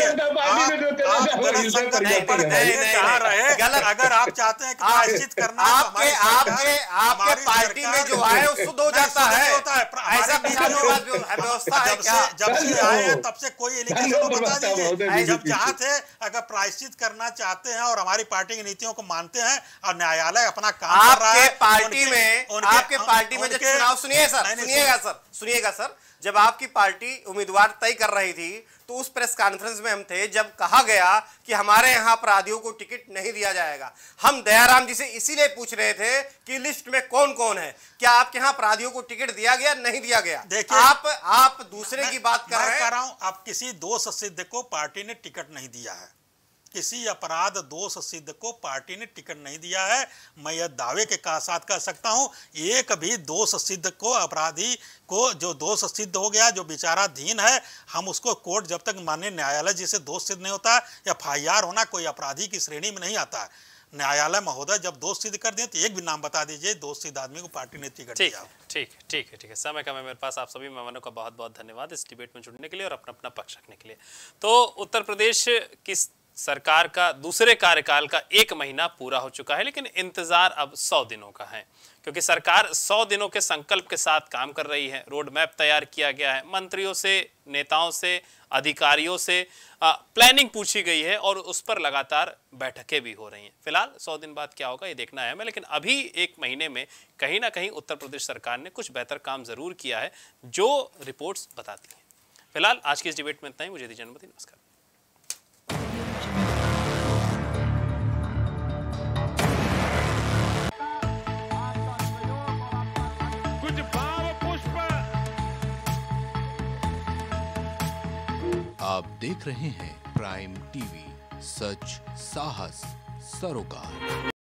गलत, अगर आप चाहते हैं कि प्रायश्चित करना, आपके पार्टी में जो आए वो शुद्ध हो जाता है। ऐसा व्यवस्था है क्या? जब से आए हैं तब से कोई एलिगेशन बता दीजिए। जब चाहते अगर प्रायश्चित करना चाहते हैं और हमारी पार्टी की नीतियों को मानते हैं और न्यायालय अपना काम कर रहा है, आपके पार्टी में जब चुनाव, सुनिएगा सर, जब आपकी पार्टी उम्मीदवार तय कर रही थी तो उस प्रेस कॉन्फ्रेंस में हम थे जब कहा गया कि हमारे यहाँ अपराधियों को टिकट नहीं दिया जाएगा। हम दयाराम जी से इसीलिए पूछ रहे थे कि लिस्ट में कौन कौन है, क्या आपके यहाँ अपराधियों को टिकट दिया गया, नहीं दिया गया? देखिए, आप दूसरे की बात कर रहे हैं। आप किसी दोष सिद्ध को पार्टी ने टिकट नहीं दिया है, किसी अपराध दोष सिद्ध को पार्टी ने टिकट नहीं दिया है। मैं यह दावे के साथ कह सकता हूं, एक भी दोष सिद्ध को, अपराधी को जो दोष सिद्ध हो गया, जो विचाराधीन है, हम उसको कोर्ट जब तक माननीय न्यायालय जिसे दोष सिद्ध नहीं होता, FIR होना कोई अपराधी की श्रेणी में नहीं आता है। न्यायालय महोदय जब दोष सिद्ध कर दें तो एक भी नाम बता दीजिए दोष सिद्ध आदमी को पार्टी ने टिकट दिया। ठीक है। समय कम है मेरे पास। आप सभी मेहमानों का बहुत बहुत धन्यवाद इस डिबेट में जुड़ने के लिए और अपना पक्ष रखने के लिए। तो उत्तर प्रदेश किस सरकार का दूसरे कार्यकाल का 1 महीना पूरा हो चुका है, लेकिन इंतजार अब 100 दिनों का है, क्योंकि सरकार 100 दिनों के संकल्प के साथ काम कर रही है। रोड मैप तैयार किया गया है, मंत्रियों से, नेताओं से, अधिकारियों से प्लानिंग पूछी गई है और उस पर लगातार बैठकें भी हो रही हैं। फिलहाल 100 दिन बाद क्या होगा ये देखना है हमें, लेकिन अभी 1 महीने में कहीं ना कहीं उत्तर प्रदेश सरकार ने कुछ बेहतर काम जरूर किया है, जो रिपोर्ट्स बताती हैं। फिलहाल आज की इस डिबेट में इतना ही। मुझे दीजिए अनुमति। नमस्कार। आप देख रहे हैं प्राइम टीवी, सच साहस सरोकार।